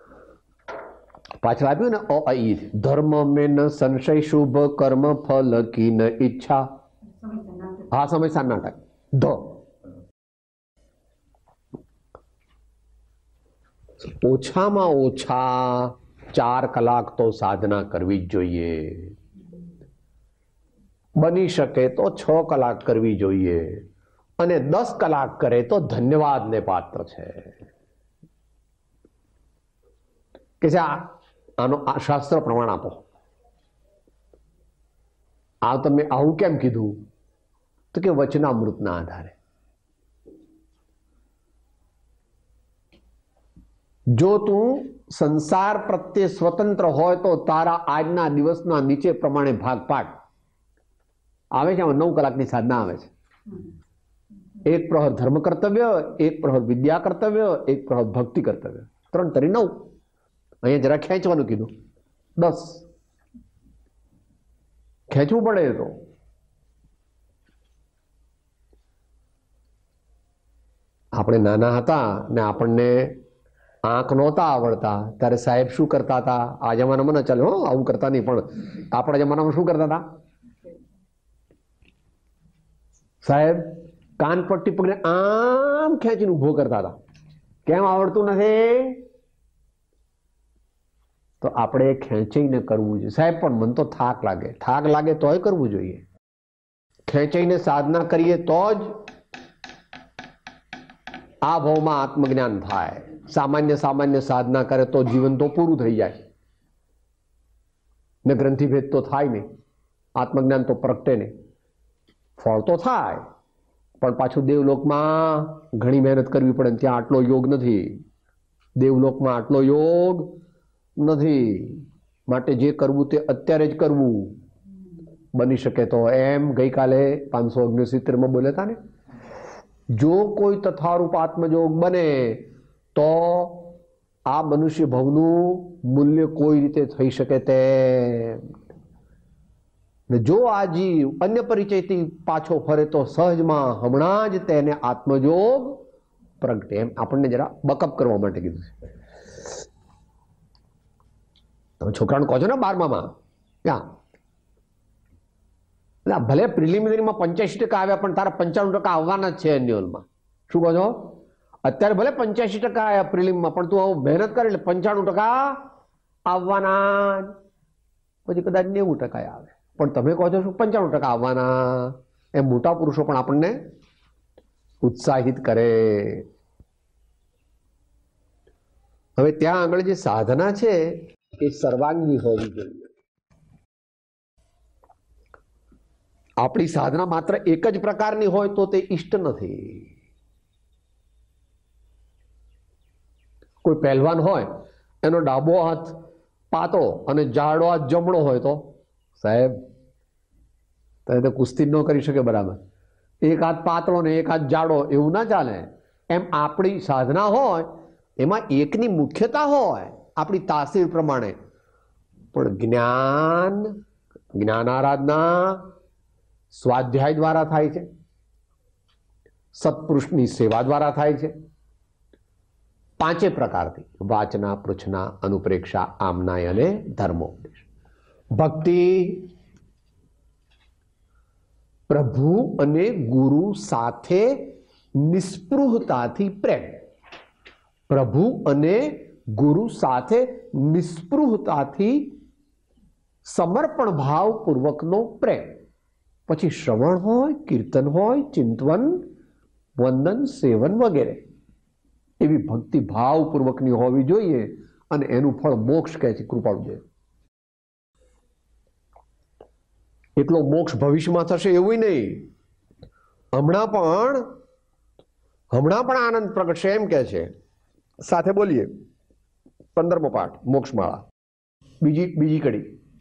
પાછળ આપ્યું ને અ ઈ, ધર્મ મેં ન સંશય શુભ કર્મ ફલ કી ન ઈચ્છા. હા, સમયસર નાટક ધ. ઓછામાં ઓછા 4 કલાક તો સાધના કરવી જ જોઈએ. બની શકે તો 6 કલાક કરવી જોઈએ, અને 10 કલાક કરે તો ધન્યવાદને પાત્ર છે. કે છે આનો શાસ્ત્ર પ્રમાણ આપો. આ તમે આવું કેમ કીધું? તો કે વચનામૃતના આધારે. જો તું સંસાર પ્રત્યે સ્વતંત્ર હોય તો તારા આજના દિવસના નીચે પ્રમાણે ભાગ પાડ. આવે છે આમાં 9 કલાકની સાધના આવે છે. 1 પ્રહર ધર્મ કર્તવ્ય, 1 પ્રહર વિદ્યા કર્તવ્ય, 1 પ્રહર ભક્તિ કર્તવ્ય, 3 તરી 9. અહીંયા જરા ખેંચવાનું કીધું, 10 ખેંચવું પડે. તો આપણે નાના હતા ને આપણને આંખ નહોતા આવડતા ત્યારે સાહેબ શું કરતા હતા? આ જમાનામાં ન ચાલે, હો આવું કરતા નહીં, પણ આપણા જમાનામાં શું કરતા હતા? સાહેબ કાન પટ્ટી પકડીને આમ ખેંચીને ઉભો કરતા હતા. કેમ? આવડતું નથી. તો આપણે ખેંચાઈને કરવું જોઈએ. સાહેબ પણ મને તો થાક લાગે તોય કરવું જોઈએ. ખેંચાઈને સાધના કરીએ તો જ આ ભાવમાં આત્મજ્ઞાન થાય. સામાન્ય સાધના કરે તો જીવન તો પૂરું થઈ જાય ને ગ્રંથિભેદ તો થાય નહીં, આત્મજ્ઞાન તો પ્રગટે નહીં. ફળ તો થાય પણ પાછું દેવલોકમાં ઘણી મહેનત કરવી પડે, ત્યાં આટલો યોગ નથી. દેવલોકમાં આટલો યોગ નથી. માટે જે કરવું તે અત્યારે જ કરવું. બની શકે તો એમ ગઈકાલે 569 બોલ્યા હતા ને, જો કોઈ તથારૂપ આત્મયોગ બને તો આ મનુષ્ય ભવનું મૂલ્ય કોઈ રીતે થઈ શકે તેમ. જો આ જીવ અન્ય પરિચયથી પાછો ફરે તો સહજમાં હમણાં જ તેને આત્મયોગ પ્રગટે. એમ આપણને જરા બકઅપ કરવા માટે કીધું છે. તમે છોકરાને કહો છો ને 12માં ક્યાં ભલે પ્રિલિમિનરીમાં 85% આવ્યા પણ તારા 95% આવવાના જ છે એન્યુઅલમાં. શું કહો છો? અત્યારે ભલે 85% આવ્યા પ્રિલિમમાં પણ તું આવું મહેનત કરે એટલે 95% આવવાના, પછી કદાચ 90% આવે પણ તમે કહો છો શું 95% આવવાના. એમ મોટા પુરુષો પણ આપણને ઉત્સાહિત કરે. હવે ત્યાં આગળ જે સાધના છે એ સર્વાંગી હોવી જોઈએ. આપણી સાધના માત્ર એક જ પ્રકારની હોય તો તે ઇષ્ટ નથી. કોઈ પહેલવાન હોય એનો ડાબો હાથ પાતળો અને જાડો હાથ જમણો હોય તો સાહેબ તમે તો કુસ્તી ન કરી શકે બરાબર. એક હાથ પાતળો ને એક હાથ જાડો એવું ના ચાલે. એમ આપણી સાધના હોય એમાં એકની મુખ્યતા હોય આપણી તાસીર પ્રમાણે, પણ જ્ઞાન આરાધના સ્વાધ્યાય દ્વારા થાય છે, સત્પુરુષની સેવા દ્વારા થાય છે. 5 પ્રકારથી: વાચના, પૃચ્છના, અનુપ્રેક્ષા, આમનાય અને ધર્મોપદેશ. ભક્તિ પ્રભુ અને ગુરુ સાથે નિસ્પૃહતાથી પ્રેમ. પ્રભુ અને ગુરુ સાથે નિસ્પૃહતાથી સમર્પણ ભાવ પૂર્વકનો પ્રેમ. પછી શ્રવણ હોય, કીર્તન હોય, ચિંતન, વંદન, સેવન વગેરે એવી ભક્તિ ભાવપૂર્વકની હોવી જોઈએ. અને એનું ફળ મોક્ષ કહે છે કૃપાળુદેવ. એટલો મોક્ષ ભવિષ્યમાં થશે એવું નહીં, હમણાં પણ આનંદ પ્રગટશે એમ કહે છે. સાથે બોલીએ 15મો પાઠ મોક્ષમાળા, બીજી કડી.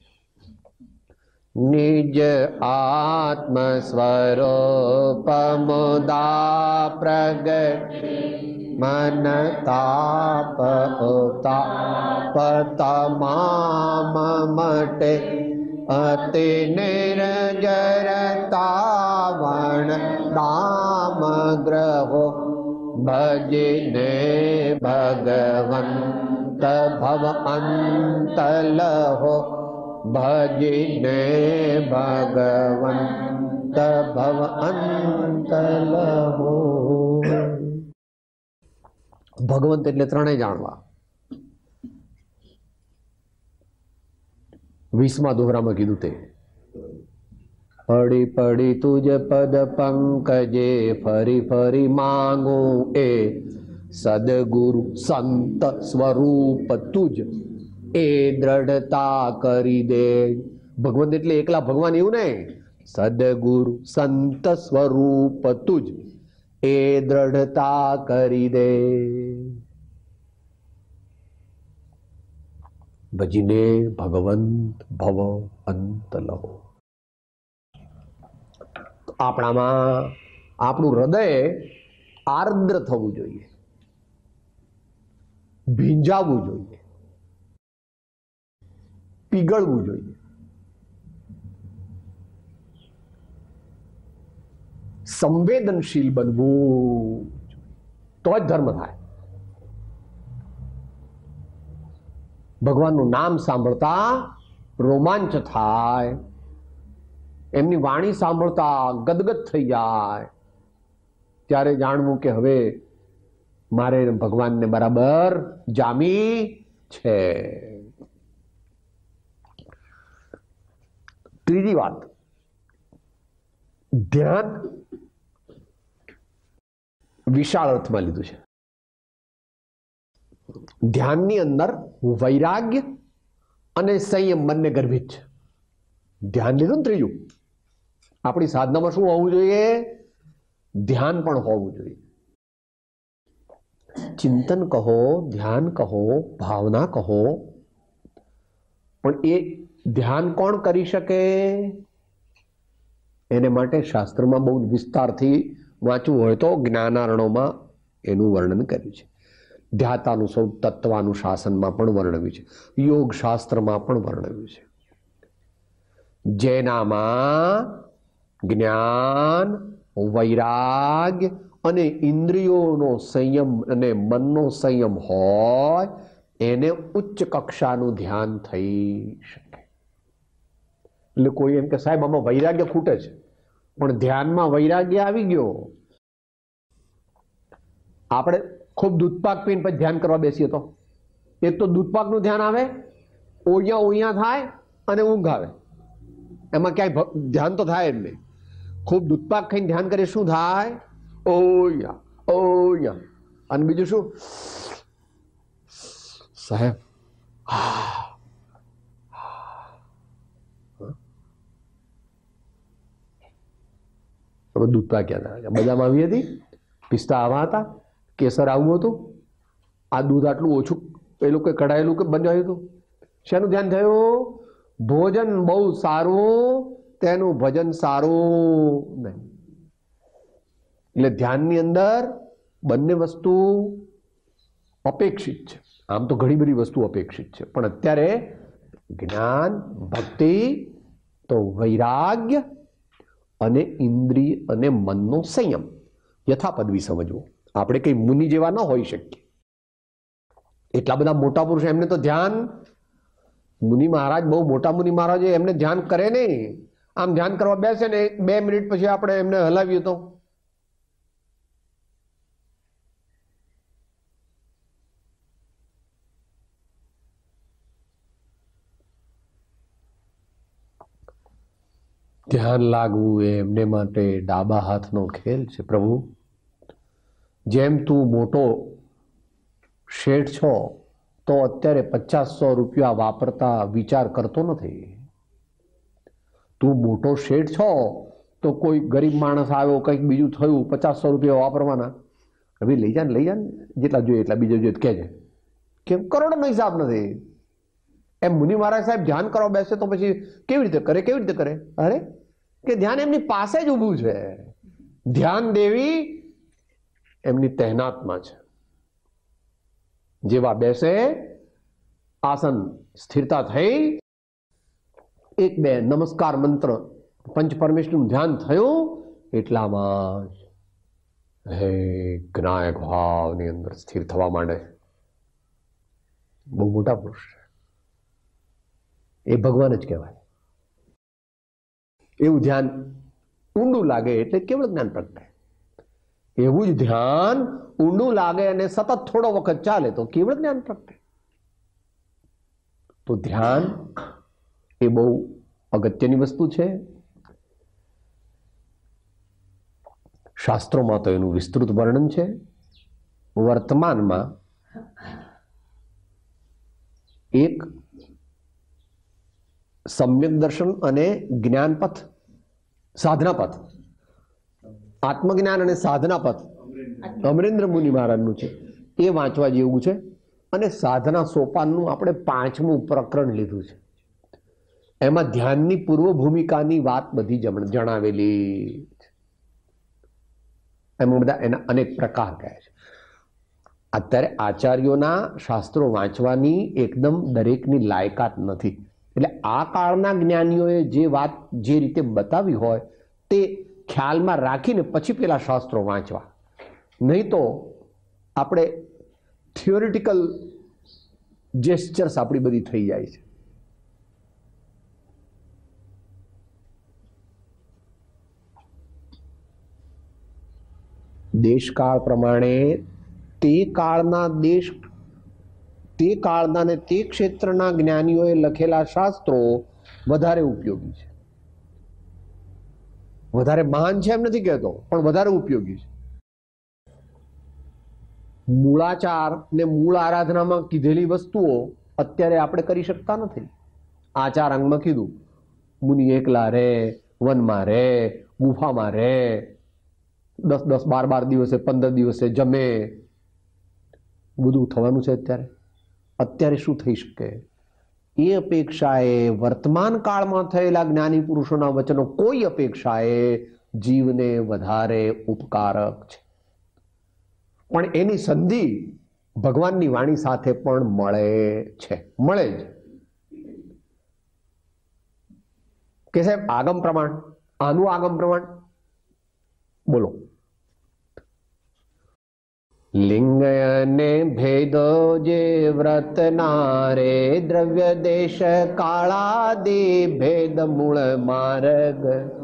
નિજ આત્મ સ્વરૂપ મુદા પ્રગટ મન તાપ ઉતાપ તમામ મટે અતિ નિર્જરતાવણ દામ ગ્રહો ભજને ભગવંત ભવ અંત લહો ભજને ભગવંત ભવ અંત લહો. ભગવંત એટલે ત્રણેય જાણવા. 20મા દોહરામાં કીધું તે પડી પડી તુજ પદ પંકજે ફરી ફરી માંગું એ સદગુરુ સંત સ્વરૂપ તુજ એ દ્રઢતા કરી દે. ભગવંત એટલે એકલા ભગવાન એવું નહીં, સદગુરુ સંત સ્વરૂપ તુજ એ દ્રઢતા કરી દે. ભજીને ભગવંત ભવ અંત લહો. આપણામાં આપણું હૃદય આર્દ્ર થવું જોઈએ, ભીંજાવવું જોઈએ, પીગળવું જોઈએ. સંવેદનશીલ બનવું તો જ ધર્મ થાય. ભગવાનનું નામ સાંભળતા રોમાંચ થાય, એમની વાણી સાંભળતા ગદગદ થઈ જાય, ત્યારે જાણવું કે હવે મારે ભગવાનને બરાબર જામી છે. ત્રીજી વાત, ધ્યાન વિશાળ અર્થમાં લીધું છે. ધ્યાનની અંદર વૈરાગ્ય અને સંયમ બંને ગર્ભિત છે. ધ્યાન લીધું ને ત્રીજું. આપણી સાધનામાં શું હોવું જોઈએ? ધ્યાન પણ હોવું જોઈએ. ચિંતન કહો, ધ્યાન કહો, ભાવના કહો, પણ એ ધ્યાન કોણ કરી શકે? એને માટે શાસ્ત્રમાં બહુ વિસ્તારથી વાંચવું હોય તો જ્ઞાનારણોમાં એનું વર્ણન કર્યું છે. ધ્યાતાનું સૌ તત્વાનું શાસનમાં પણ વર્ણવ્યું છે, યોગ શાસ્ત્રમાં પણ વર્ણવ્યું છે. જેનામાં જ્ઞાન, વૈરાગ્ય અને ઇન્દ્રિયોનો સંયમ અને મનનો સંયમ હોય એને ઉચ્ચ કક્ષાનું ધ્યાન થઈ શકે. એટલે કોઈ એમ કે સાહેબ આમાં વૈરાગ્ય ખૂટે છે, પણ ધ્યાનમાં વૈરાગ્ય આવી ગયો. આપણે ખૂબ દૂધપાક પીને પછી ધ્યાન કરવા બેસીએ તો એક તો દૂધપાકનું ધ્યાન આવે, ઓયા થાય અને ઊંઘ આવે, એમાં ક્યાંય ધ્યાન તો થાય જ નહીં. ખૂબ દૂધપાક ખાઈને ધ્યાન કરીએ શું થાય? ઓયા. અને બીજું શું? સાહેબ દૂધપાક ક્યાં થાય? બદામ આવી હતી, પિસ્તા આવા હતા, કેસર આવું હતું, આ દૂધ આટલું ઓછું પેલું કે કઢાયેલું કે બનાવ્યું હતું. શેનું ધ્યાન થયું? ભોજન બહુ સારું, તેનું ભજન સારું નહીં. એટલે ધ્યાનની અંદર બંને વસ્તુ અપેક્ષિત છે. આમ તો ઘણી બધી વસ્તુ અપેક્ષિત છે, પણ અત્યારે જ્ઞાન, ભક્તિ, તો વૈરાગ્ય અને ઇન્દ્રિય અને મનનો સંયમ યથાપદવી સમજવો. આપણે કઈ મુનિ જેવા ન હોઈ શકીએ. એટલા બધા મોટા પુરુષ, એમને તો ધ્યાન, મુનિ મહારાજ બહુ મોટા મુનિ મહારાજ એમને ધ્યાન કરે નહીં. આમ ધ્યાન કરવા બેસે ને 2 મિનિટ પછી આપણે એમને હલાવીએ તો ધ્યાન લાગવું એ એમને માટે ડાબા હાથનો ખેલ છે. પ્રભુ, જેમ તું મોટો શેઠ છો તો અત્યારે 500 રૂપિયા વાપરતા વિચાર કરતો નથી. તું મોટો શેઠ છો તો કોઈ ગરીબ માણસ આવ્યો, કંઈક બીજું થયું, 500 રૂપિયા વાપરવાના. હવે લઈ જા ને, જેટલા જોઈએ એટલા, બીજા જોઈએ કહેજે. કેમ? કરોડોનો હિસાબ નથી. એમ મુનિ મહારાજ સાહેબ ધ્યાન કરવા બેસે તો પછી કેવી રીતે કરે? અરે કે ધ્યાન એમની પાસે જ ઊભું છે. ધ્યાન દેવી એમની તહેનાતમાં છે. જેવા બેસે, આસન સ્થિરતા થઈ, 1-2 નમસ્કાર મંત્ર, પંચ પરમેશ્વરનું ધ્યાન થયું, એટલામાં જ હે જ્ઞાયક ભાવની અંદર સ્થિર થવા માંડે. બહુ મોટા પુરુષ છે, એ ભગવાન જ કહેવાય. એવું ધ્યાન ઊંડું લાગે એટલે કેવળ જ્ઞાન પ્રગટાય. એવું જ ધ્યાન ઊંડું લાગે અને સતત થોડો વખત ચાલે તો કેવળ જ્ઞાન પ્રગટાય. તો ધ્યાન એ બહુ અગત્યની વસ્તુ છે. શાસ્ત્રોમાં તો એનું વિસ્તૃત વર્ણન છે. વર્તમાનમાં એક સમ્યક દર્શન અને જ્ઞાનપથ, સાધનાપથ, આત્મજ્ઞાન અને સાધનાપથ અમરેન્દ્ર મુનિ મહારાજનું છે. એ વાંચવા જેવું છે. અને સાધના સોપાનનું આપણે 5મું પ્રકરણ લીધું છે. એમાં ધ્યાનની પૂર્વ ભૂમિકાની વાત બધી જણાવેલી છે. એમાં બધા એના અનેક પ્રકાર કહે છે. અત્યારે આચાર્યોના શાસ્ત્રો વાંચવાની એકદમ દરેકની લાયકાત નથી. એટલે આ કાળના જ્ઞાનીઓએ જે વાત જે રીતે બતાવી હોય તે ખ્યાલમાં રાખીને પછી પેલા શાસ્ત્રો વાંચવા. નહીં તો આપણે થિયોરિટિકલ જેસ્ચર્સ આપણી બધી થઈ જાય છે. દેશકાળ પ્રમાણે તે કાળના ને તે ક્ષેત્રના જ્ઞાનીઓએ લખેલા શાસ્ત્રો વધારે ઉપયોગી છે. વધારે મહાન છે એમ નથી કહેતો, પણ વધારે ઉપયોગી છે. મૂળાચાર ને મૂળ આરાધનામાં કીધેલી વસ્તુઓ અત્યારે આપણે કરી શકતા નથી. આચાર અંગમાં કીધું, મુનિ એકલા રે, વનમાં રે, ગુફામાં રે, 10-10, 12-12 દિવસે, 15 દિવસે જમે, બધું થવાનું છે અત્યારે. અત્યારે શું થઈ શકે? એ અપેક્ષાએ વર્તમાન કાળમાં થયેલા જ્ઞાની પુરુષોના વચનો કોઈ અપેક્ષાએ જીવને વધારે ઉપકારક છે. પણ એની સંધિ ભગવાનની વાણી સાથે પણ મળે છે, મળે જ. કે સાહેબ આગમ પ્રમાણ, આનું આગમ પ્રમાણ બોલો. લિંગ અને ભેદો જે વ્રતના રે, દ્રવ્ય દેશ કાળાદિ ભેદ મૂળ માર્ગ,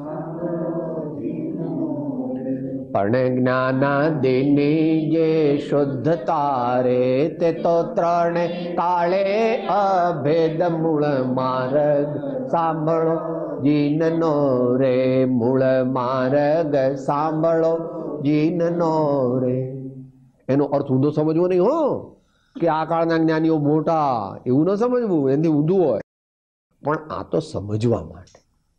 પણ જ્ઞાનાદિની જે શુદ્ધતા રે, તે તો ત્રણે કાળે અભેદ મૂળ માર્ગ. સાંભળો જીનનો રે મૂળ માર્ગ, સાંભળો જીનનો રે. એનો અર્થ ઊંધો સમજવો નહીં હો, કે આ કાળના જ્ઞાનીઓ મોટા, એવું ન સમજવું, એનાથી ઊંધું હોય. પણ આ તો સમજવા માટે.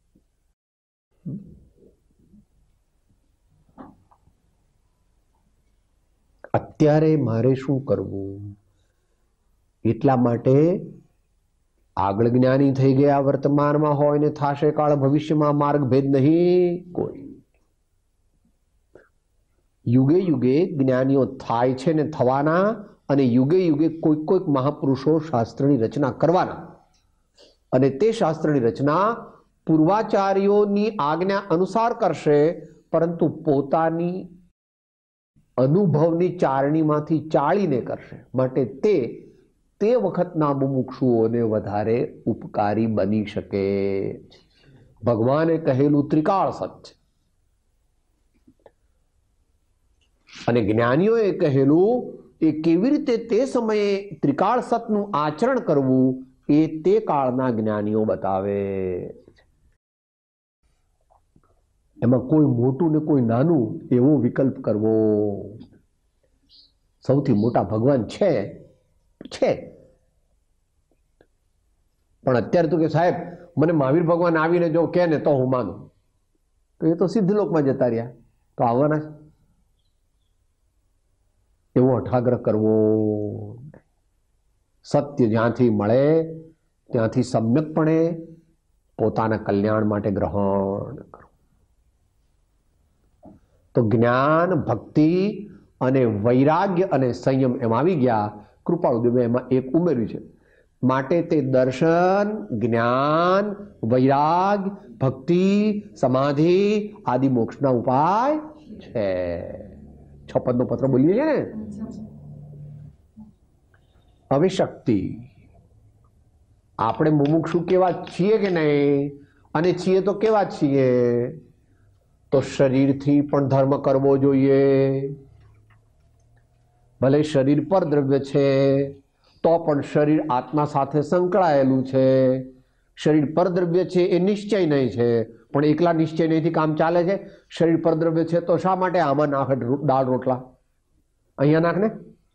અત્યારે મારે શું કરવું? એટલા માટે આગળ જ્ઞાની થઈ ગયા વર્તમાનમાં હોય ને થાશે કાળ ભવિષ્યમાં માર્ગ ભેદ નહીં કોઈ. યુગે યુગે જ્ઞાનીઓ થાય છે ને થવાના, અને યુગે યુગે કોઈક કોઈક મહાપુરુષો શાસ્ત્રની રચના કરવાના, અને તે શાસ્ત્રની રચના પૂર્વાચાર્યોની આજ્ઞા અનુસાર કરશે, પરંતુ પોતાની અનુભવની ચારણીમાંથી ચાળીને કરશે. માટે તે વખતના મુમુક્ષુઓને વધારે ઉપકારી બની શકે. ભગવાને કહેલું ત્રિકાળ સત્ય અને જ્ઞાનીઓએ કહેલું એ કેવી રીતે તે સમયે ત્રિકાળ સતનું આચરણ કરવું, એ તે કાળના જ્ઞાનીઓ બતાવે. એમાં કોઈ મોટું ને કોઈ નાનું એવો વિકલ્પ કરવો. સૌથી મોટા ભગવાન છે, પણ અત્યારે તો કે સાહેબ મને મહાવીર ભગવાન આવીને જો કે ને તો હું માનું, તો એ તો સિદ્ધ લોકમાં જતા રહ્યા, તો આવવાના છે. એવો અઠાગ્રહ કરવો. સત્ય જ્યાંથી મળે ત્યાંથી સમ્યકપણે પોતાના કલ્યાણ માટે ગ્રહણ કરવું. તો જ્ઞાન, ભક્તિ અને વૈરાગ્ય અને સંયમ એમ આવી ગયા. કૃપાળુદેવે એમાં એક ઉમેર્યું છે. માટે તે દર્શન, જ્ઞાન, વૈરાગ, ભક્તિ, સમાધિ આદિ મોક્ષના ઉપાય છે. 6 પદનો પત્ર બોલીએ છીએ ને. હવે શક્તિ. આપણે મુમુક્ષુ કેવા છીએ કે નહીં? અને છીએ તો કેવા છીએ? તો શરીરથી પણ ધર્મ કરવો જોઈએ. ભલે શરીર પર દ્રવ્ય છે, તો પણ શરીર આત્મા સાથે સંકળાયેલું છે. શરીર પર દ્રવ્ય છે એ નિશ્ચય નહીં છે, પણ એકલા નિશ્ચય નહીંથી કામ ચાલે છે. શરીર પર દ્રવ્ય છે તો શા માટે આમાં નાખે દાળ રોટલા? અહીંયા નાખ ને.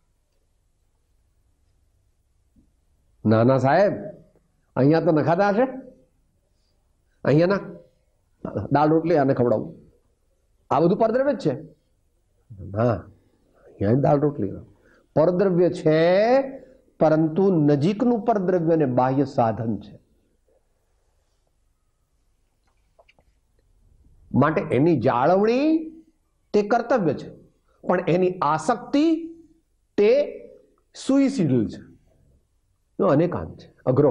ના ના સાહેબ, અહીંયા તો નખાતા હશે. અહીંયા નાખ દાળ રોટલી, આને ખવડાવું. આ બધું પરદ્રવ્ય જ છે. ના, અહીંયા દાળ રોટલી પરદ્રવ્ય છે, પરંતુ નજીકનું પરદ્રવ્ય ને બાહ્ય સાધન છે. માટે એની જાળવણી તે કર્તવ્ય છે, પણ એની આસક્તિ તે સુઇસિડલ છે. અનેકાંત છે, અઘરો.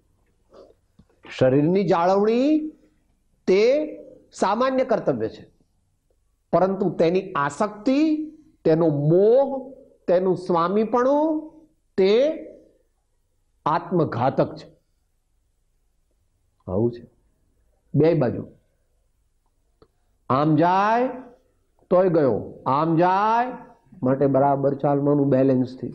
શરીરની જાળવણી તે સામાન્ય કર્તવ્ય છે, પરંતુ તેની આસક્તિ, તેનો મોહ, તેનું સ્વામીપણું તે આત્મઘાતક છે. આવું છે. બે બાજુ. આમ જાય તોય ગયો, આમ જાય માટે બરાબર ચાલવાનું બેલેન્સથી.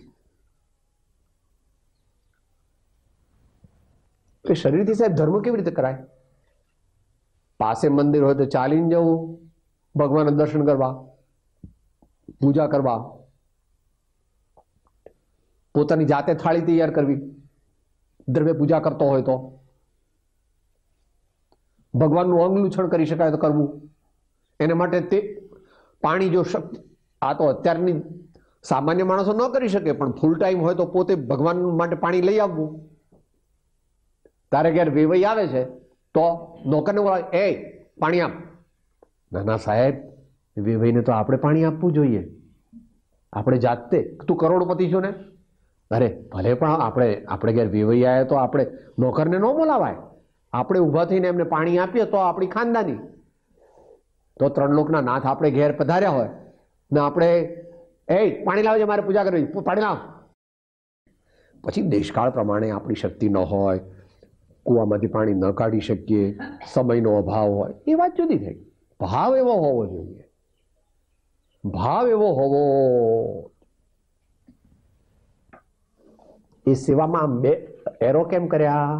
કે શરીરથી સાહેબ ધર્મ કેવી રીતે કરાય? પાસે મંદિર હોય તો ચાલીને જવું, ભગવાનના દર્શન કરવા, પૂજા કરવા, પોતાની જાતે થાળી તૈયાર કરવી, દ્રવ્ય પૂજા કરતો હોય તો, ભગવાનનું અંગ લૂછણ કરી શકાય તો કરવું. એને માટે તે પાણી જો શક્તિ, આ તો અત્યારની સામાન્ય માણસો ન કરી શકે, પણ ફૂલ ટાઈમ હોય તો પોતે ભગવાન માટે પાણી લઈ આવવું. તારે ઘેર વેવાઈ આવે છે તો નોકરને બોલાવે, એ પાણી આપ. ના ના સાહેબ, વેવાઈને તો આપણે પાણી આપવું જોઈએ, આપણે જાતે. તું કરોડપતિ છો ને, અરે ભલે પણ આપણે ઘેર વેવાઈ આવ્યા તો આપણે નોકરને ન બોલાવાય. આપણે ઊભા થઈને એમને પાણી આપીએ તો આપણી ખાનદાની. તો ત્રણ લોકના નાથ આપણે ઘેર પધાર્યા હોય ને આપણે, એ પાણી લાવજે, મારે પૂજા કરવી, પાણી લાવ. પછી દેશકાળ પ્રમાણે આપણી શક્તિ ન હોય, કૂવામાંથી પાણી ન કાઢી શકીએ, સમયનો અભાવ હોય, એ વાત જુદી થઈ. ભાવ એવો હોવો જોઈએ, ભાવ એવો હોવો. એ સેવામાં બે એરો કેમ કર્યા?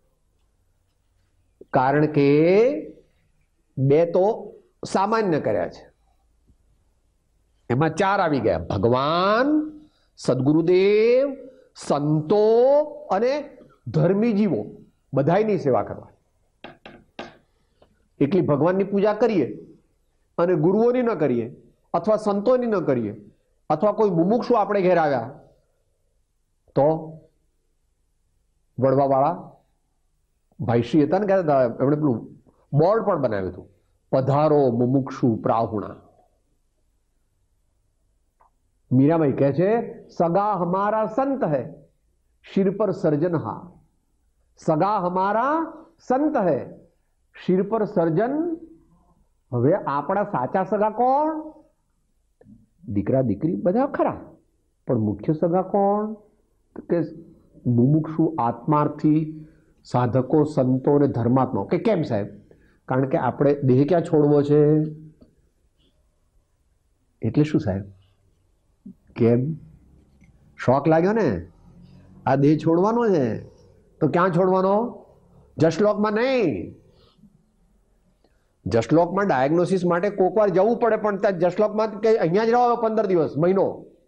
કારણ કે બે તો સામાન્ય કર્યા છે, એમાં ચાર આવી ગયા: ભગવાન, સદગુરુદેવ, સંતો અને ધર્મી જીવો. બધાયની સેવા કરવા. એકલી ભગવાનની પૂજા કરીએ અને ગુરુઓની ન કરીએ, અથવા સંતોની ન કરીએ, અથવા કોઈ મુમુક્ષુ આપણે ઘેર આવ્યા તો વડવાવાળા ભાઈશ્રી હતા ને, કહેતા હતા, એમણે પેલું બોર્ડ પણ બનાવ્યું હતું, પધારો મુમુક્ષુ પ્રાહુણા. મીરાબાઈ કહે છે, સગા હમારા સંત હૈ, શિર પર સર્જનહા. સગા હમારા સંત હૈ, શિર પર સર્જન. હવે આપણા સાચા સગા કોણ? દીકરા દીકરી બધા ખરા, પણ મુખ્ય સગા કોણ? કે મુમુક્ષુ આત્માર્થી સાધકો, સંતો અને ધર્માત્માઓ. કે કેમ સાહેબ? કારણ કે આપણે દેહ ક્યાં છોડવો છે? એટલે શું સાહેબ? કેમ? શોખ લાગ્યો ને, આ દેહ છોડવાનો છે તો ક્યાં છોડવાનો? જશલોકમાં નહીં. જશલોકમાં ડાયગ્નોસિસ માટે કોક વાર જવું પડે, પણ ત્યાં જશલોકમાં કે અહીંયા જ રહો 15 દિવસ, મહિનો.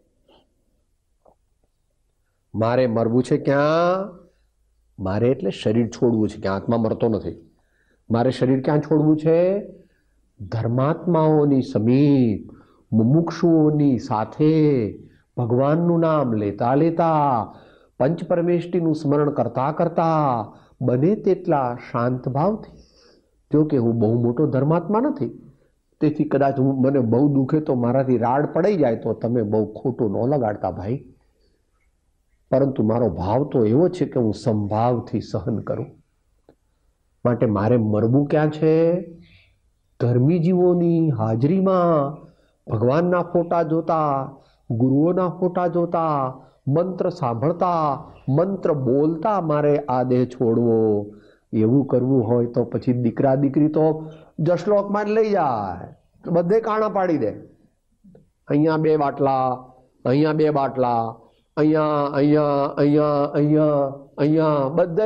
મારે મરવું છે ક્યાં? મારે એટલે શરીર છોડવું છે, ક્યાં આત્મા મરતો નથી. મારે શરીર ક્યાં છોડવું છે? ધર્માત્માઓની સમીપ, મુમુક્ષુઓની સાથે, ભગવાનનું નામ લેતા લેતા, પંચ પરમેષ્ટિનું સ્મરણ કરતા કરતા, બને તેટલા શાંત ભાવથી. જો કે હું બહુ મોટો ધર્માત્મા નથી, તેથી કદાચ મને બહુ દુખે તો મારાથી રાડ પડી જાય તો તમે બહુ ખોટું ન લગાડતા ભાઈ. પરંતુ મારો ભાવ તો એવો છે કે હું સંભાવથી સહન કરું. માટે મારે મરવું ક્યાં છે? ધર્મી જીવોની હાજરીમાં, ભગવાનના ફોટા જોતા, ગુરુઓના ફોટા જોતા, મંત્ર સાંભળતા, મંત્ર બોલતા મારે આ દેહ છોડવો. એવું કરવું હોય તો પછી દીકરા દીકરી તો જશલોકમાં જ લઈ જાય, બધે કાણા પાડી દે. અહીંયા 2 બાટલા, અહીંયા 2 બાટલા, અહીંયા અહીંયા અહીંયા અહીંયા અહીંયા, બધે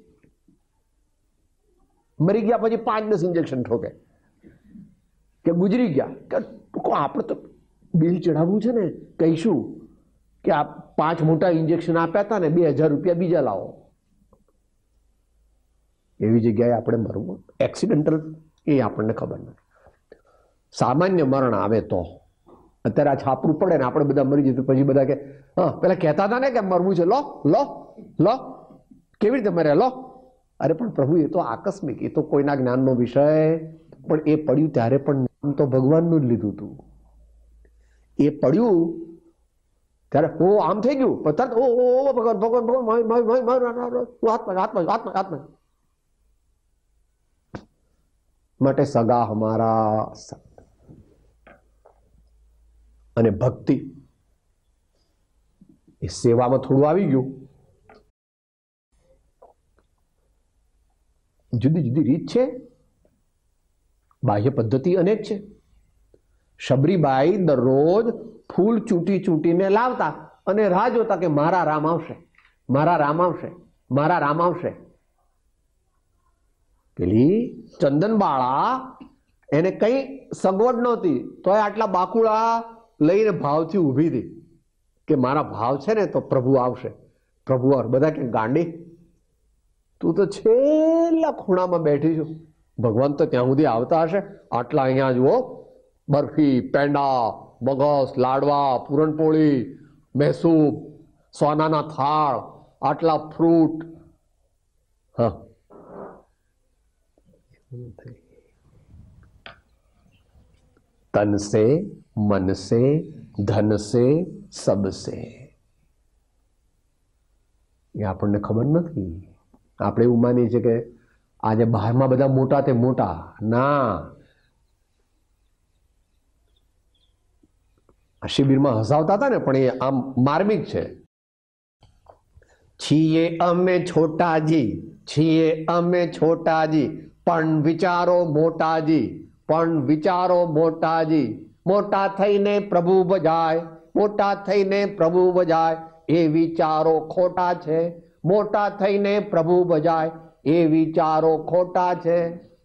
મરી ગયા પછી 5-10 ઇન્જેક્શન ઠોકે કે ગુજરી ગયા. કે આપણે તો બિલ ચડાવવું છે ને, કહીશું કે આ 5 મોટા ઇન્જેક્શન આપ્યા હતા ને, 2000 રૂપિયા બીજા લાવો. એવી જગ્યાએ આપણે મરવું એક્સિડન્ટલ, એ આપણને ખબર નથી. સામાન્ય મરણ આવે તો અત્યારે આ છાપરું પડે ને આપણે બધા મરી જઈએ, પછી બધા કે હા પેલા કહેતા હતા ને કે મરવું છે, લો લો લો, કેવી રીતે મરે, લો. અરે પણ પ્રભુ, એ તો આકસ્મિક, એ તો કોઈના જ્ઞાનનો વિષય. પણ એ પડ્યું ત્યારે પણ નામ તો ભગવાનનું જ લીધું હતું. એ પડ્યું ત્યારે ઓ આમ થઈ ગયું, તરત ઓ ભગવાન ભગવાન ભગવાન. માટે સગા હમારા અને ભક્તિ, એ સેવામાં થોડું આવી ગયું. જુદી જુદી રીત છે, બાહ્ય પદ્ધતિ અનેક છે. શબરીબાઈ દરરોજ ફૂલ ચૂંટી ચૂંટીને લાવતા અને રાહ જોતા કે મારા રામ આવશે, મારા રામ આવશે, મારા રામ આવશે. પેલી ચંદનબાળા એને કઈ સગવડ નહોતી તોય આટલા બાકુડા લઈને ભાવથી ઊભી હતી કે મારા ભાવ છે ને તો પ્રભુ આવશે, પ્રભુ આવશે. બધા કે ગાંડી, તું તો છેલ્લા ખૂણામાં બેઠી છું, ભગવાન તો ત્યાં સુધી આવતા હશે. આટલા અહીંયા જુઓ, બરફી, પેંડા, મગસ, લાડવા, પૂરણપોળી, મૈસૂર, સોનાના થાળ, આટલા ફ્રૂટ. હા, તન સે, મન સે, ધન સે, સબ સે. એ આપણને ખબર નથી. આપણે એવું માનીએ છીએ કે આજે બહારમાં બધા મોટા તે મોટા. ના, આ શિબિરમાં હસાવતા હતા ને, પણ એ આમ માર્મિક છે. છીએ અમે છોટાજી, છીએ અમે છોટાજી, પણ વિચારો મોટાજી, પણ વિચારો મોટાજી. મોટા થઈને પ્રભુ બજાય, મોટા થઈને પ્રભુ બજાય, એ વિચારો ખોટા છે. મોટા થઈને પ્રભુ બજાય, એ વિચારો ખોટા છે.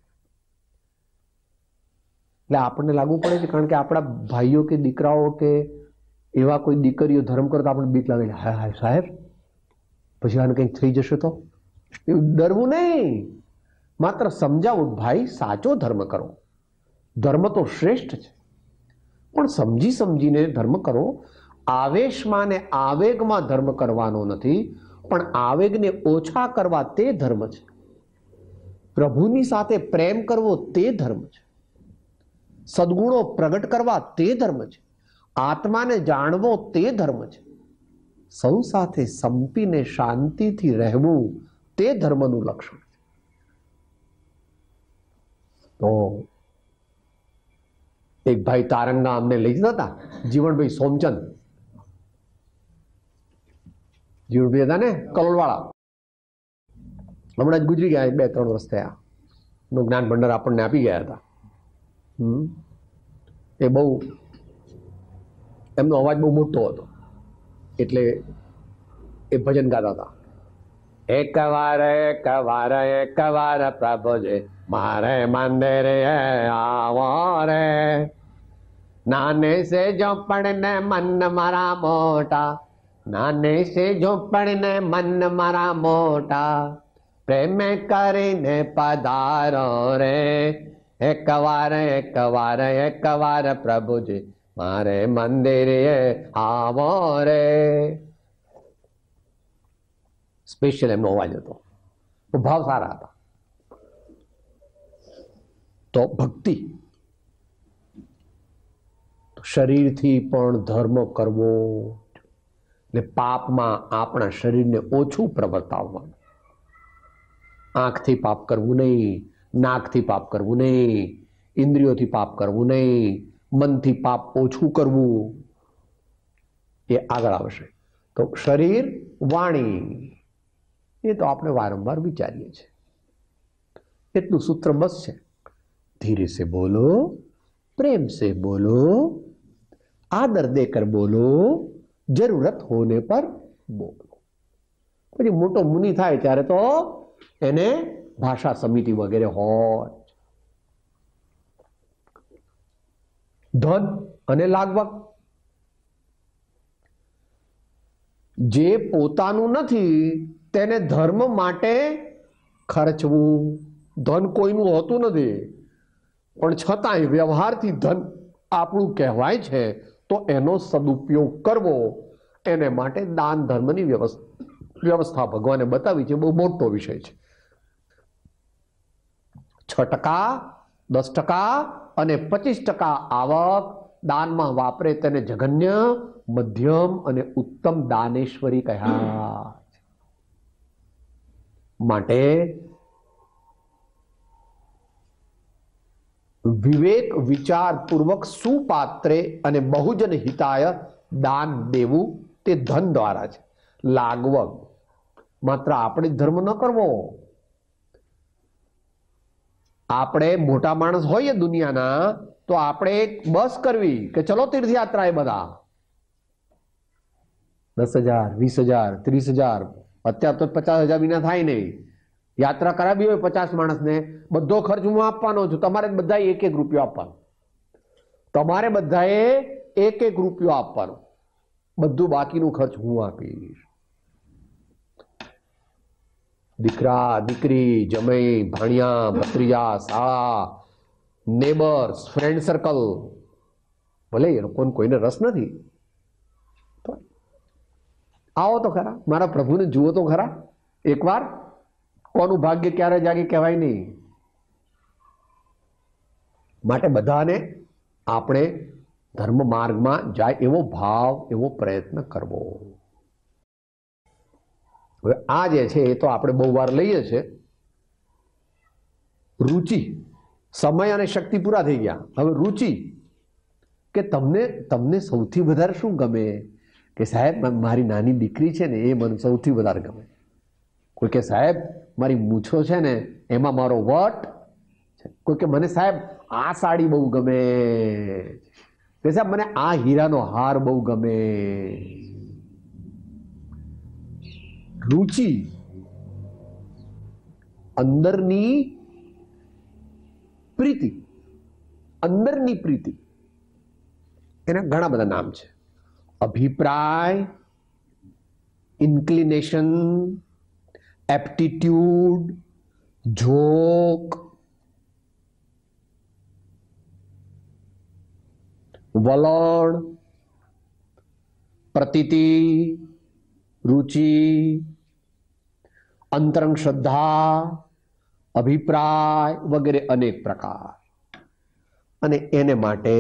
એટલે આપણને લાગુ પડે છે, કારણ કે આપણા ભાઈઓ કે દીકરાઓ કે એવા કોઈ દીકરીઓ ધર્મ કરે તો આપણને બીક લાગે છે. હા હા સાહેબ, પછી આને કંઈક થઈ જશે તો. એવું ડરવું નહીં, માત્ર સમજાવું, ભાઈ સાચો ધર્મ કરો. ધર્મ તો શ્રેષ્ઠ છે, પણ સમજી સમજીને ધર્મ કરો. આવેશમાં ને આવેગમાં ધર્મ કરવાનો નથી, પણ આવેગને ઓછા કરવા તે ધર્મ છે. પ્રભુની સાથે પ્રેમ કરવો તે ધર્મ છે. સદગુણો પ્રગટ કરવા તે ધર્મ છે. આત્માને જાણવો તે ધર્મ છે. સૌ સાથે સંપીને શાંતિથી રહેવું તે ધર્મનું લક્ષણ છે. તો એક ભાઈ તારંગા અમને લઈ જતા હતા, જીવણભાઈ સોમચંદ. જીવણભાઈ હતા ને કલોલવાળા, હમણાં જ ગુજરી ગયા, 2-3 વર્ષ થયા. નું જ્ઞાન ભંડાર આપણને આપી ગયા હતા. એ બહુ, એમનો અવાજ બહુ મોટો હતો, એટલે એ ભજન ગાતા હતા. એક વાર પ્રભુજી મારે મંદિરે આવો રે, નાને સે ઝોપડને મન મારા મોટા, નાને સે ઝોપડને મન મારા મોટા, પ્રેમ કરીને પધારો રે. એક વાર પ્રભુજી મારે મંદિરે આવો રે. સ્પેશિયલ એમનો અવાજ હતો, ભાવ સારા હતા. તો ભક્તિ, શરીરથી પણ ધર્મ કરવો, ને પાપમાં આપણા શરીરને ઓછું પ્રવર્તાવવાનું. આંખથી પાપ કરવું નહીં, નાકથી પાપ કરવું નહીં, ઇન્દ્રિયોથી પાપ કરવું નહીં, મનથી પાપ ઓછું કરવું. એ આગળ આવશે. તો શરીર, વાણી, એ તો આપણે વારંવાર વિચારીએ છીએ. એટલું સૂત્ર બસ છે. ધીરે સે બોલો, પ્રેમ સે બોલો, આદર દેકર બોલો, જરૂરત હોને પર બોલો. પછી મોટો મુનિ થાય ત્યારે તો એને ભાષા સમિતિ વગેરે હોય. ધન અને લાગવગ, જે પોતાનું નથી તેને ધર્મ માટે ખર્ચવું. ધન કોઈનું હોતું નથી, પણ છતાંય વ્યવહારથી ધન આપણું કહેવાય છે, તો એનો સદુપયોગ કરવો. એને માટે દાન ધર્મની વ્યવસ્થા ભગવાને બતાવી છે. બહુ મોટો વિષય છે. 6%, 10% અને 25% આવક દાનમાં વાપરે તેને જઘન્ય, મધ્યમ અને ઉત્તમ દાનેશ્વરી કહ્યા. માટે વિવેક વિચાર પૂર્વક સુપાત્રે અને બહુજન હિતાય દાન દેવું તે ધન દ્વારા છે. લાગવગ માત્ર આપણે ધર્મ ન કરવો. આપણે મોટા માણસ હોઈએ દુનિયાના, તો આપણે એક બસ કરવી કે ચલો તીર્થયાત્રા. એ બધા 10,000, 20,000, 30,000, અત્યારે તો 50,000 વિના થાય નહીં. યાત્રા કરાવી હોય 50 માણસને, બધો ખર્ચ હું આપવાનો છું, તમારે બધાએ 1-1 રૂપિયો આપવાનો, તમારે બધાએ 1-1 રૂપિયો આપવાનો, બધું બાકીનું ખર્ચ હું આપીશ. દીકરા દીકરી, જમાઈ ભાણિયા, ભત્રીજા, શાળા, નેબર્સ, ફ્રેન્ડ સર્કલ, ભલે એ લોકોને કોઈને રસ નથી, તો આવો તો ખરા, મારા પ્રભુને જુઓ તો ખરા એકવાર. કોનું ભાગ્ય ક્યારે જાગે કહેવાય નહીં. માટે બધાને આપણે ધર્મ માર્ગમાં જાય એવો ભાવ, એવો પ્રયત્ન કરવો. હવે આ જે છે એ તો આપણે બહુ વાર લઈએ છીએ. રુચિ, સમય અને શક્તિ પૂરા થઈ ગયા. હવે રુચિ, કે તમને સૌથી વધારે શું ગમે? કે સાહેબ મારી નાની દીકરી છે ને એ મને સૌથી વધારે ગમે. કોઈ કે સાહેબ મારી મૂછો છે ને એમાં મારો વટ છે. કોઈ કે મને સાહેબ આ સાડી બહુ ગમે. કે સાહેબ મને આ હીરાનો હાર બહુ ગમે. રુચિ, અંદરની પ્રીતિ, અંદરની પ્રીતિ, એના ઘણા બધા નામ છે. અભિપ્રાય, ઇન્ક્લિનેશન, એપ્ટિટ્યુડ, જોક, વલણ, પ્રતીતિ, રુચિ, અંતરંગ શ્રદ્ધા, અભિપ્રાય વગેરે અનેક પ્રકાર. અને એને માટે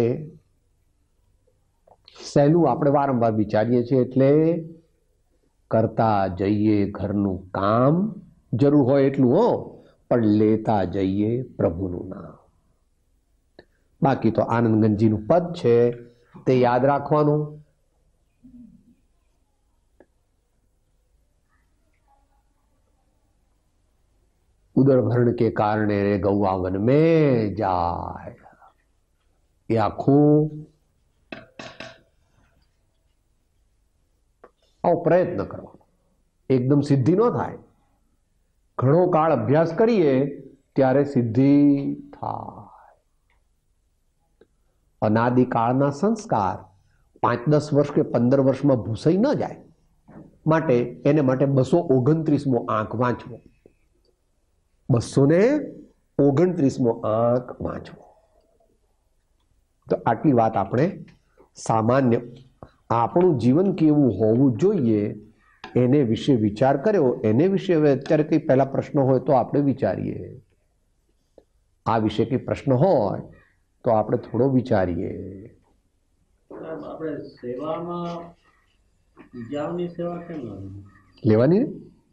સહેલું આપણે વારંવાર વિચારીએ છીએ એટલે કરતા જઈએ ઘરનું કામ, જરૂર હોય એટલું હો, પણ લેતા જઈએ પ્રભુનું નામ. બાકી તો આનંદગંજીનું પદ છે તે યાદ રાખવાનું. ઉદર ભરણ કે કારણે રે ગૌવા વન में જાય, એ આખું આવો પ્રયત્ન કરવાનો. એકદમ સિદ્ધિ ન થાય, ઘણો કાળ અભ્યાસ કરીએ ત્યારે સિદ્ધિ થાય. અનાદિકાળના સંસ્કાર 5-10 વર્ષ કે 15 વર્ષમાં ભૂસાઈ ન જાય, માટે એને માટે 229મો આંક વાંચવો. 229મો આંક વાંચવો. તો આટલી વાત આપણે સામાન્ય આપણું જીવન કેવું હોવું જોઈએ એને વિશે વિચાર કર્યો. એને વિશે હવે અત્યારે કંઈ પહેલા પ્રશ્ન હોય તો આપણે વિચારીએ. આ વિશે કંઈ પ્રશ્ન હોય તો આપણે થોડો વિચારીએ. આપણે સેવામાં બીજાની સેવા કેમ લેવાની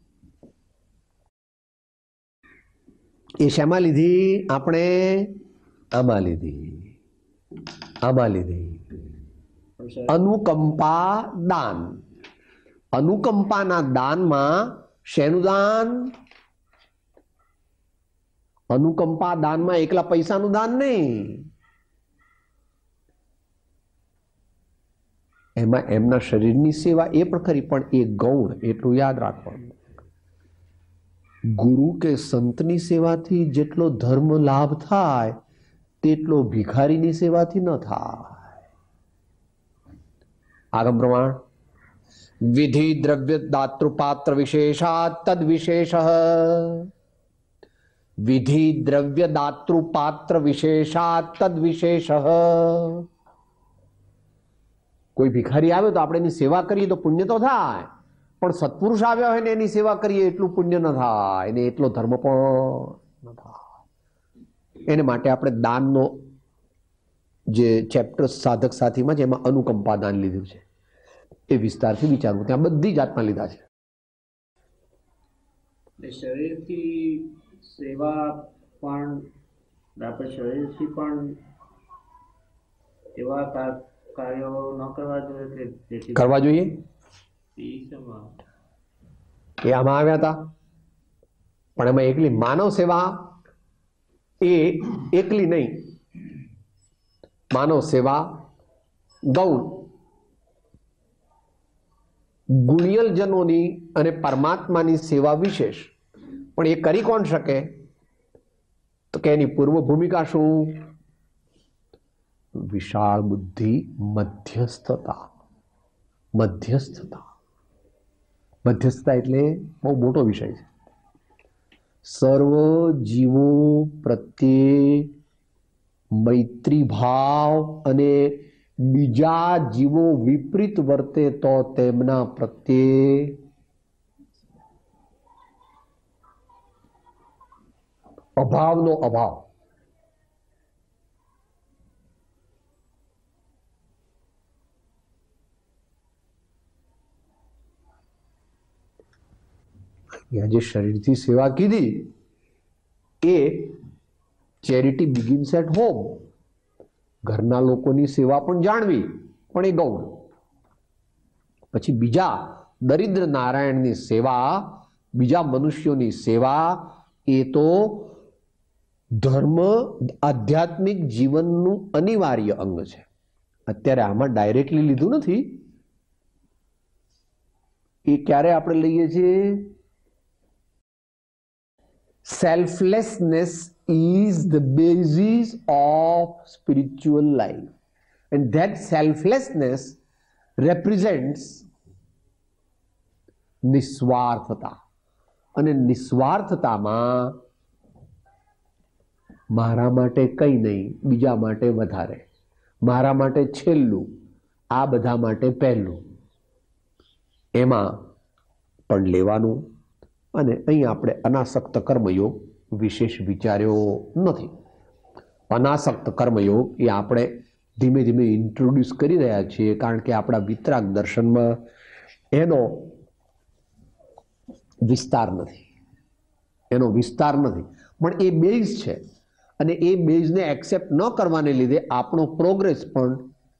એ શેમાં લીધી? આપણે આમાં લીધી, આમાં લીધી. અનુકંપા દાન. અનુકંપાના દાનમાં શેનું દાન? અનુકંપા દાનમાં એકલા પૈસાનું દાન નહીં, એમાં એમના શરીરની સેવા એ પણ ખરી, પણ એ ગૌણ, એટલું યાદ રાખવાનું. ગુરુ કે સંતની સેવાથી જેટલો ધર્મ લાભ થાય તેટલો ભિખારીની સેવાથી ન થાય. આગમ પ્રમાણ વિધિ દ્રવ્ય દાતૃપાત્ર વિશેષાત તદ વિશેષ. વિધિ દ્રવ્ય દાતૃપાત્ર વિશેષાત તદ વિશેષ. કોઈ ભિખારી આવે તો આપણે એની સેવા કરીએ તો પુણ્ય તો થાય, પણ સત્પુરુષ આવ્યા હોય ને એની સેવા કરીએ એટલું પુણ્ય ન થાય, એને એટલો ધર્મ પણ ન થાય. એને માટે આપણે દાનનો જે ચેપ્ટર સાધક સાથીમાં છે એમાં અનુકંપા દાન લીધું છે, એ વિસ્તારથી વિચારવું. ત્યાં બધી જાતના લીધા છે. શરીરથી સેવા પણ આપણે શરીરથી પણ એવા કાર્યો ન કરવા જોઈએ કે કરવા જોઈએ. એ આમાં આવ્યા હતા, પણ એમાં એકલી માનવ સેવા એ એકલી નહીં. માનવ સેવા ગૌણ, ગુણિયલજનોની અને પરમાત્માની સેવા વિશેષ. પણ એ કરી કોણ શકે? તો કે એની પૂર્વ ભૂમિકા શું? વિશાળ બુદ્ધિ, મધ્યસ્થતા. મધ્યસ્થતા મધ્યસ્થતા એટલે બહુ મોટો વિષય છે. સર્વ જીવો પ્રત્યે મૈત્રી ભાવ અને બીજા જીવો વિપરીત વર્તે તો તેમના પ્રત્યે અભાવનો અભાવ. અહીંયા જે શરીરથી સેવા કીધી એ ચેરિટી બિગિન્સ એટ હોમ. ઘરના લોકોની સેવા પણ જાણવી, પણ એ ગૌણ. પછી બીજા દરિદ્ર નારાયણની સેવા, બીજા મનુષ્યોની સેવા, એ તો ધર્મ આધ્યાત્મિક જીવનનું અનિવાર્ય અંગ છે. અત્યારે આમાં ડાયરેક્ટલી લીધું નથી. એ ક્યારે આપણે લઈએ છીએ? Selflessness is the basis of spiritual life, and that selflessness represents નિસ્વાર્થતા. અને નિસ્વાર્થતામાં મારા માટે કંઈ નહીં, બીજા માટે વધારે, મારા માટે છેલ્લું, આ બધા માટે પહેલું, એમાં પણ લેવાનું. અને અહીં આપણે અનાસક્ત કર્મયોગ વિશેષ વિચાર્યો નથી. અનાસક્ત કર્મયોગ એ આપણે ધીમે ધીમે ઇન્ટ્રોડ્યુસ કરી રહ્યા છીએ, કારણ કે આપણા વિતરાગ દર્શનમાં એનો વિસ્તાર નથી. પણ એ બેઝ છે, અને એ બેઝને એક્સેપ્ટ ન કરવાને લીધે આપણો પ્રોગ્રેસ પણ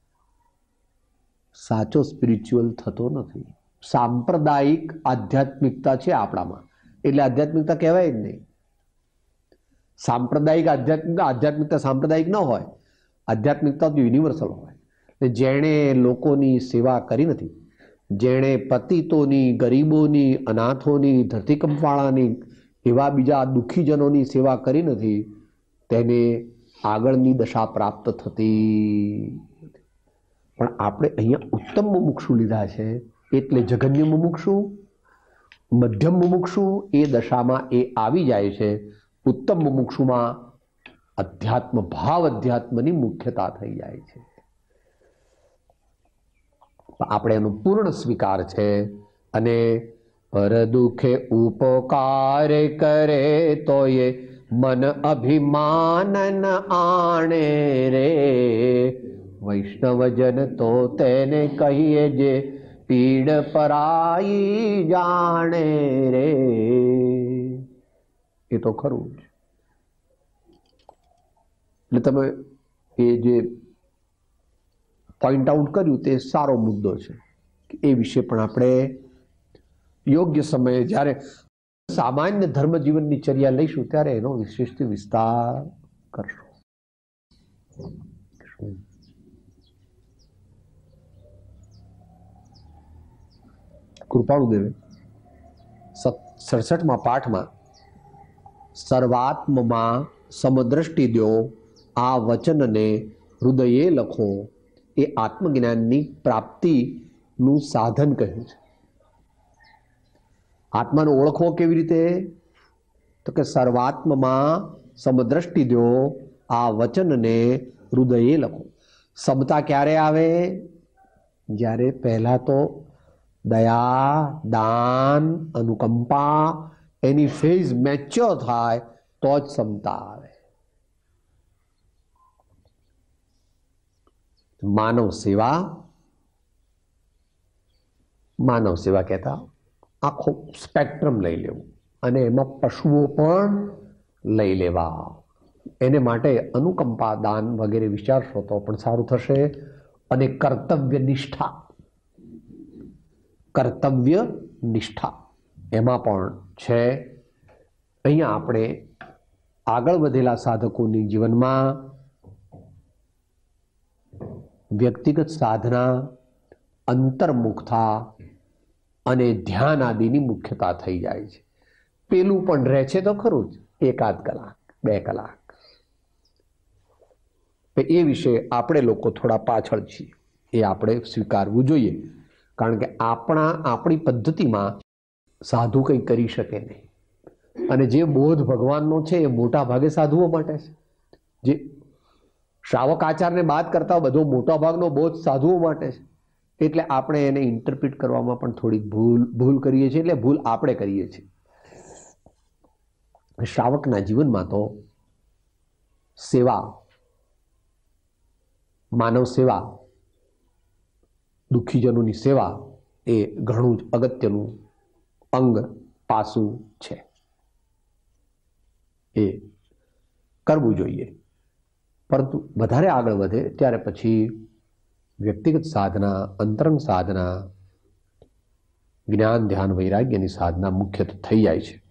સાચો સ્પિરિચ્યુઅલ થતો નથી. સાંપ્રદાયિક આધ્યાત્મિકતા છે આપણામાં, એટલે આધ્યાત્મિકતા કહેવાય જ નહીં. સાંપ્રદાયિક આધ્યાત્મિકતા સાંપ્રદાયિક ન હોય, આધ્યાત્મિકતા તો યુનિવર્સલ હોય. જેણે લોકોની સેવા કરી નથી, જેણે પતિતોની, ગરીબોની, અનાથોની, ધરતીકંપવાળાની, એવા બીજા દુઃખીજનોની સેવા કરી નથી, તેને આગળની દશા પ્રાપ્ત થતી. પણ આપણે અહીંયા ઉત્તમ મુમુક્ષુ લીધા છે, એટલે જઘન્ય મુમુક્ષુ, મધ્યમ મુમુક્ષુ એ દશામાં એ આવી જાય છે. ઉત્તમ મુમુક્ષુમાં અધ્યાત્મ ભાવ, અધ્યાત્મની મુખ્યતા થઈ જાય છે. આપણે એનો પૂર્ણ સ્વીકાર છે. અને પર દુઃખે ઉપકાર કરે તો એ મન અભિમાન આણે રે. વૈષ્ણવજન તો તેને કહીએ જે પીડ પરાઈ જાણે રે. એ તો ખરું જ. એટલે તમે એ જે પોઈન્ટ આઉટ કર્યું તે સારો મુદ્દો છે. એ વિશે પણ આપણે યોગ્ય સમયે જ્યારે સામાન્ય ધર્મ જીવનની ચર્યા લઈશું ત્યારે એનો વિશેષથી વિસ્તાર કરશું. કૃપાળુદેવે 67મા પાઠમાં સર્વાત્મમાં સમદ્રષ્ટિ દ્યો, આ વચનને હૃદયે લખો, એ આત્મજ્ઞાનની પ્રાપ્તિનું સાધન કહ્યું છે. આત્માને ઓળખવો કેવી રીતે? તો કે સર્વાત્મમાં સમદ્રષ્ટિ દ્યો, આ વચનને હૃદયે લખો. સમતા ક્યારે આવે? જ્યારે પહેલા તો દયા, દાન, અનુકંપા એની ફેઝ મેચ્યોર થાય તો જ સમતા આવે. માનવ સેવા કહેતા આખો સ્પેક્ટ્રમ લઈ લેવું, અને એમાં પશુઓ પણ લઈ લેવા. એને માટે અનુકંપા, દાન વગેરે વિચારશો તો પણ સારું થશે. અને કર્તવ્ય નિષ્ઠા એમાં પણ છે. અહીંયા આપણે આગળ વધેલા સાધકોની જીવનમાં વ્યક્તિગત સાધના, અંતર્મુખતા અને ધ્યાન આદિની મુખ્યતા થઈ જાય છે. પેલું પણ રહે છે તો ખરું જ, 1-8 કલાક 2 કલાક. એ વિશે આપણે લોકો થોડા પાછળ છીએ, એ આપણે સ્વીકારવું જોઈએ. કારણ કે આપણી પદ્ધતિમાં સાધુ કંઈ કરી શકે નહીં. અને જે બોધ ભગવાનનો છે એ મોટા ભાગે સાધુઓ માટે છે. જે શ્રાવક આચારને બાદ કરતા બધો મોટા ભાગનો બોધ સાધુઓ માટે છે. એટલે આપણે એને ઇન્ટરપ્રિટ કરવામાં પણ થોડીક ભૂલ કરીએ છીએ. એટલે ભૂલ આપણે કરીએ છીએ. શ્રાવકના જીવનમાં તો સેવા, માનવ સેવા, દુઃખીજનોની સેવા એ ઘણું જ અગત્યનું અંગ પાસું છે. એ કરવું જોઈએ. પરંતુ વધારે આગળ વધે ત્યારે પછી વ્યક્તિગત સાધના, અંતરંગ સાધના, જ્ઞાન, ધ્યાન, વૈરાગ્યની સાધના મુખ્યત્વે થઈ જાય છે.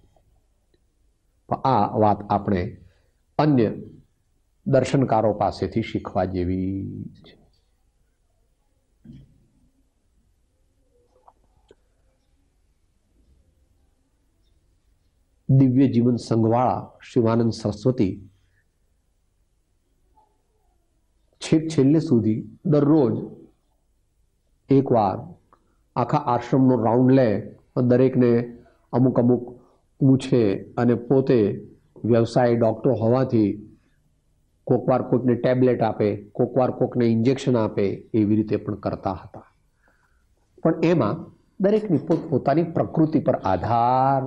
આ વાત આપણે અન્ય દર્શનકારો પાસેથી શીખવા જેવી છે. દિવ્ય જીવન સંઘવાળા શિવાનંદ સરસ્વતી છેલ્લે સુધી દરરોજ એકવાર આખા આશ્રમનો રાઉન્ડ લે, દરેકને અમુક પૂછે અને પોતે વ્યવસાય ડૉક્ટર હોવાથી કોકવાર કોઈકને ટેબ્લેટ આપે, કોકવાર કોકને ઇન્જેક્શન આપે, એવી રીતે પણ કરતા હતા. પણ એમાં દરેકની પોતપોતાની પ્રકૃતિ પર આધાર,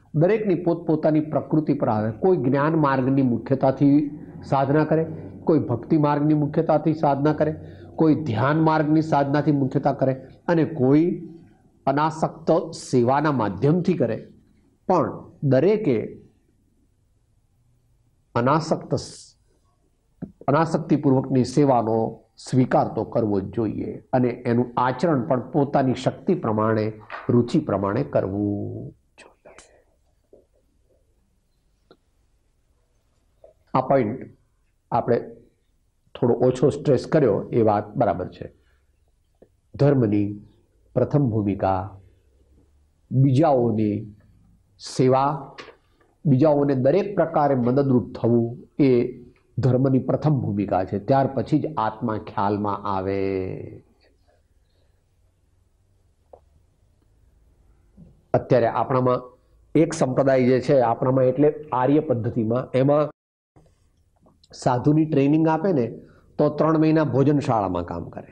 કોઈ જ્ઞાન માર્ગની મુખ્યતાથી સાધના કરે, કોઈ ભક્તિ માર્ગની મુખ્યતાથી સાધના કરે, કોઈ ધ્યાન માર્ગની સાધનાથી મુખ્યતા કરે, અને કોઈ અનાસક્ત સેવાના માધ્યમથી કરે. પણ દરેકે અનાસક્તિપૂર્વકની સેવાનો સ્વીકાર તો કરવો જ જોઈએ. અને એનું આચરણ પણ પોતાની શક્તિ પ્રમાણે, રુચિ પ્રમાણે કરવું જોઈએ. આ પોઈન્ટ આપણે થોડો ઓછો સ્ટ્રેસ કર્યો, એ વાત બરાબર છે. ધર્મની પ્રથમ ભૂમિકા બીજાઓની સેવા, બીજાઓને દરેક પ્રકારે મદદરૂપ થવું, એ ધર્મની પ્રથમ ભૂમિકા છે. ત્યાર પછી જ આત્મા ખ્યાલમાં આવે. અત્યારે આપણામાં એક સંપ્રદાય જે છે આપણામાં, એટલે આર્ય પદ્ધતિમાં, એમાં સાધુની ટ્રેનિંગ આપે ને તો 3 મહિના ભોજનશાળામાં કામ કરે,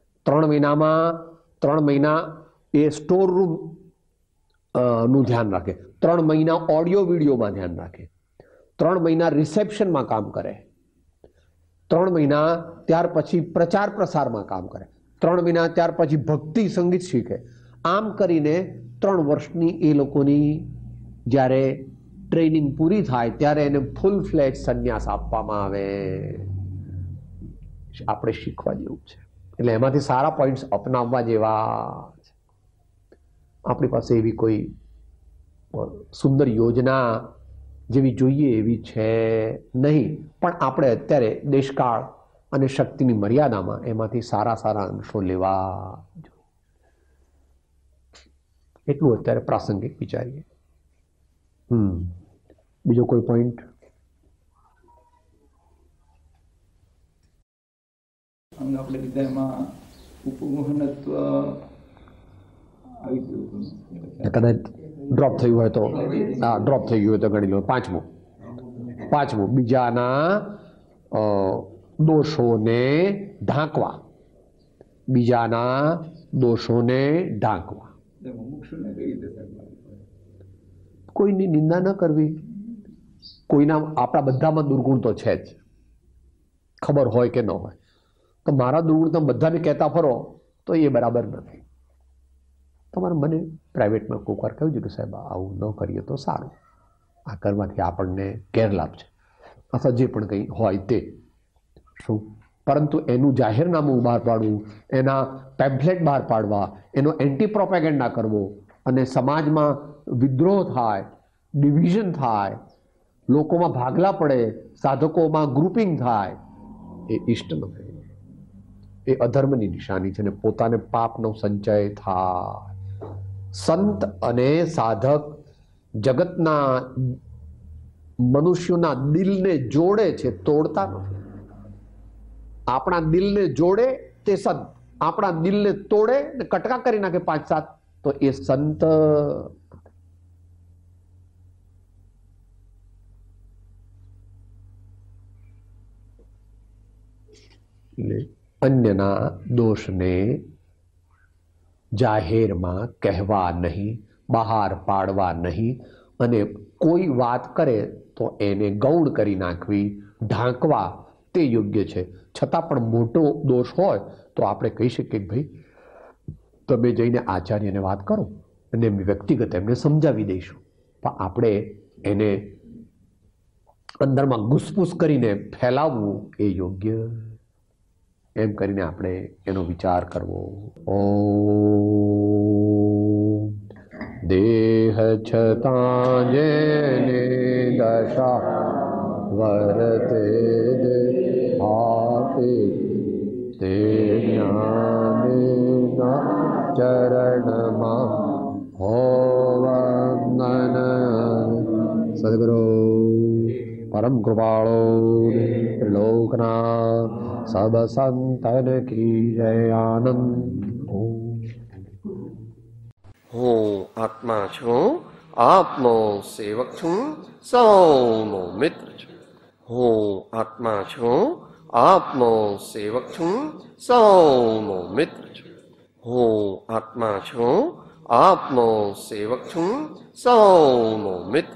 3 મહિના એ સ્ટોર રૂમ નું ધ્યાન રાખે, 3 મહિના ઓડિયો વિડીયોમાં ધ્યાન રાખે, 3 મહિના રિસેપ્શનમાં કામ કરે, 3 મહિના ત્યાર પછી પ્રચાર પ્રસારમાં કામ કરે, 3 મહિના ત્યાર પછી ભક્તિ સંગીત શીખે. આમ કરીને 3 વર્ષની એ લોકોની જ્યારે ટ્રેનિંગ પૂરી થાય ત્યારે એને ફૂલ ફ્લેજ સંન્યાસ આપવામાં આવે. આપણે શીખવા જેવું છે. એટલે એમાંથી સારા પોઈન્ટ્સ અપનાવવા જેવા છે. આપણી પાસે એવી કોઈ સુંદર યોજના જેવી જોઈએ એવી છે નહીં. પણ આપણે અત્યારે દેશકાળ અને શક્તિની મર્યાદામાં એમાંથી સારા અંશો લેવા જોઈએ. એટલું અત્યારે પ્રાસંગિક વિચારીએ. બીજો કોઈ પોઈન્ટ? આપણે કીધા એમાં ઉપગુહનત્વ આવી ગયું. કદાચ ડ્રોપ થયું હોય તો, ડ્રોપ થઈ ગયું હોય તો ગણી લો. પાંચમું બીજાના દોષોને ઢાંકવા. કોઈની નિંદા ન કરવી. કોઈના, આપણા બધામાં દુર્ગુણ તો છે જ, ખબર હોય કે ન હોય. તો મારા દુર્ગુણ તમે બધાને કહેતા ફરો તો એ બરાબર નથી. તમારે મને પ્રાઇવેટમાં કોઈક વાર કહ્યું છે કે સાહેબ આવું ન કરીએ તો સારું, આ કરવાથી આપણને ગેરલાભ છે, અથવા જે પણ કંઈ હોય તે. શું? પરંતુ એનું જાહેરનામું બહાર પાડવું, એના પેમ્ફલેટ બહાર પાડવા, એનો એન્ટી પ્રોપેગેન્ડા કરવો, અને સમાજમાં વિદ્રોહ થાય, ડિવિઝન થાય, લોકોમાં ભાગલા પડે, સાધકોમાં ગ્રુપિંગ થાય, એ ઇષ્ટ નથી. એ અધર્મની નિશાની છે, ને પોતાને પાપનો સંચય થાય. સંત અને સાધક જગતના મનુષ્યોના દિલને જોડે છે, તોડતા નથી. આપણા દિલને જોડે તે સંત, આપણા દિલને તોડે ને કટકા કરી નાખે 5-7 તો એ સંત. અન્યના દોષને જાહેરમાં કહેવા નહીં, બહાર પાડવા નહીં, અને કોઈ વાત કરે તો એને ગૌણ કરી નાખવી, ઢાંકવા તે યોગ્ય છે. છતાં પણ મોટો દોષ હોય તો આપણે કહી શકીએ કે ભાઈ તમે જઈને આચાર્યને વાત કરો અને વ્યક્તિગત એમને સમજાવી દઈશું. પણ આપણે એને અંદરમાં ઘૂસપૂસ કરીને ફેલાવવું એ યોગ્ય, એમ કરીને આપણે એનો વિચાર કરવો. ઓમ દેહ છતાં જેને દશા વરતે આપે તે જ્ઞાનેના ચરણમાં હોવંદન. સદગુરુ પરમ કૃપાળો ત્રિલોકના સબ સંતન કી જય. આનંદ. હું આત્મા છું, આપનો સેવક છું, સૌનો મિત્ર છું. હું આત્મા છું, આપનો સેવક છું, સૌનો મિત્ર છું. હું આત્મા છું, આપનો સેવક છું, સૌનો મિત્ર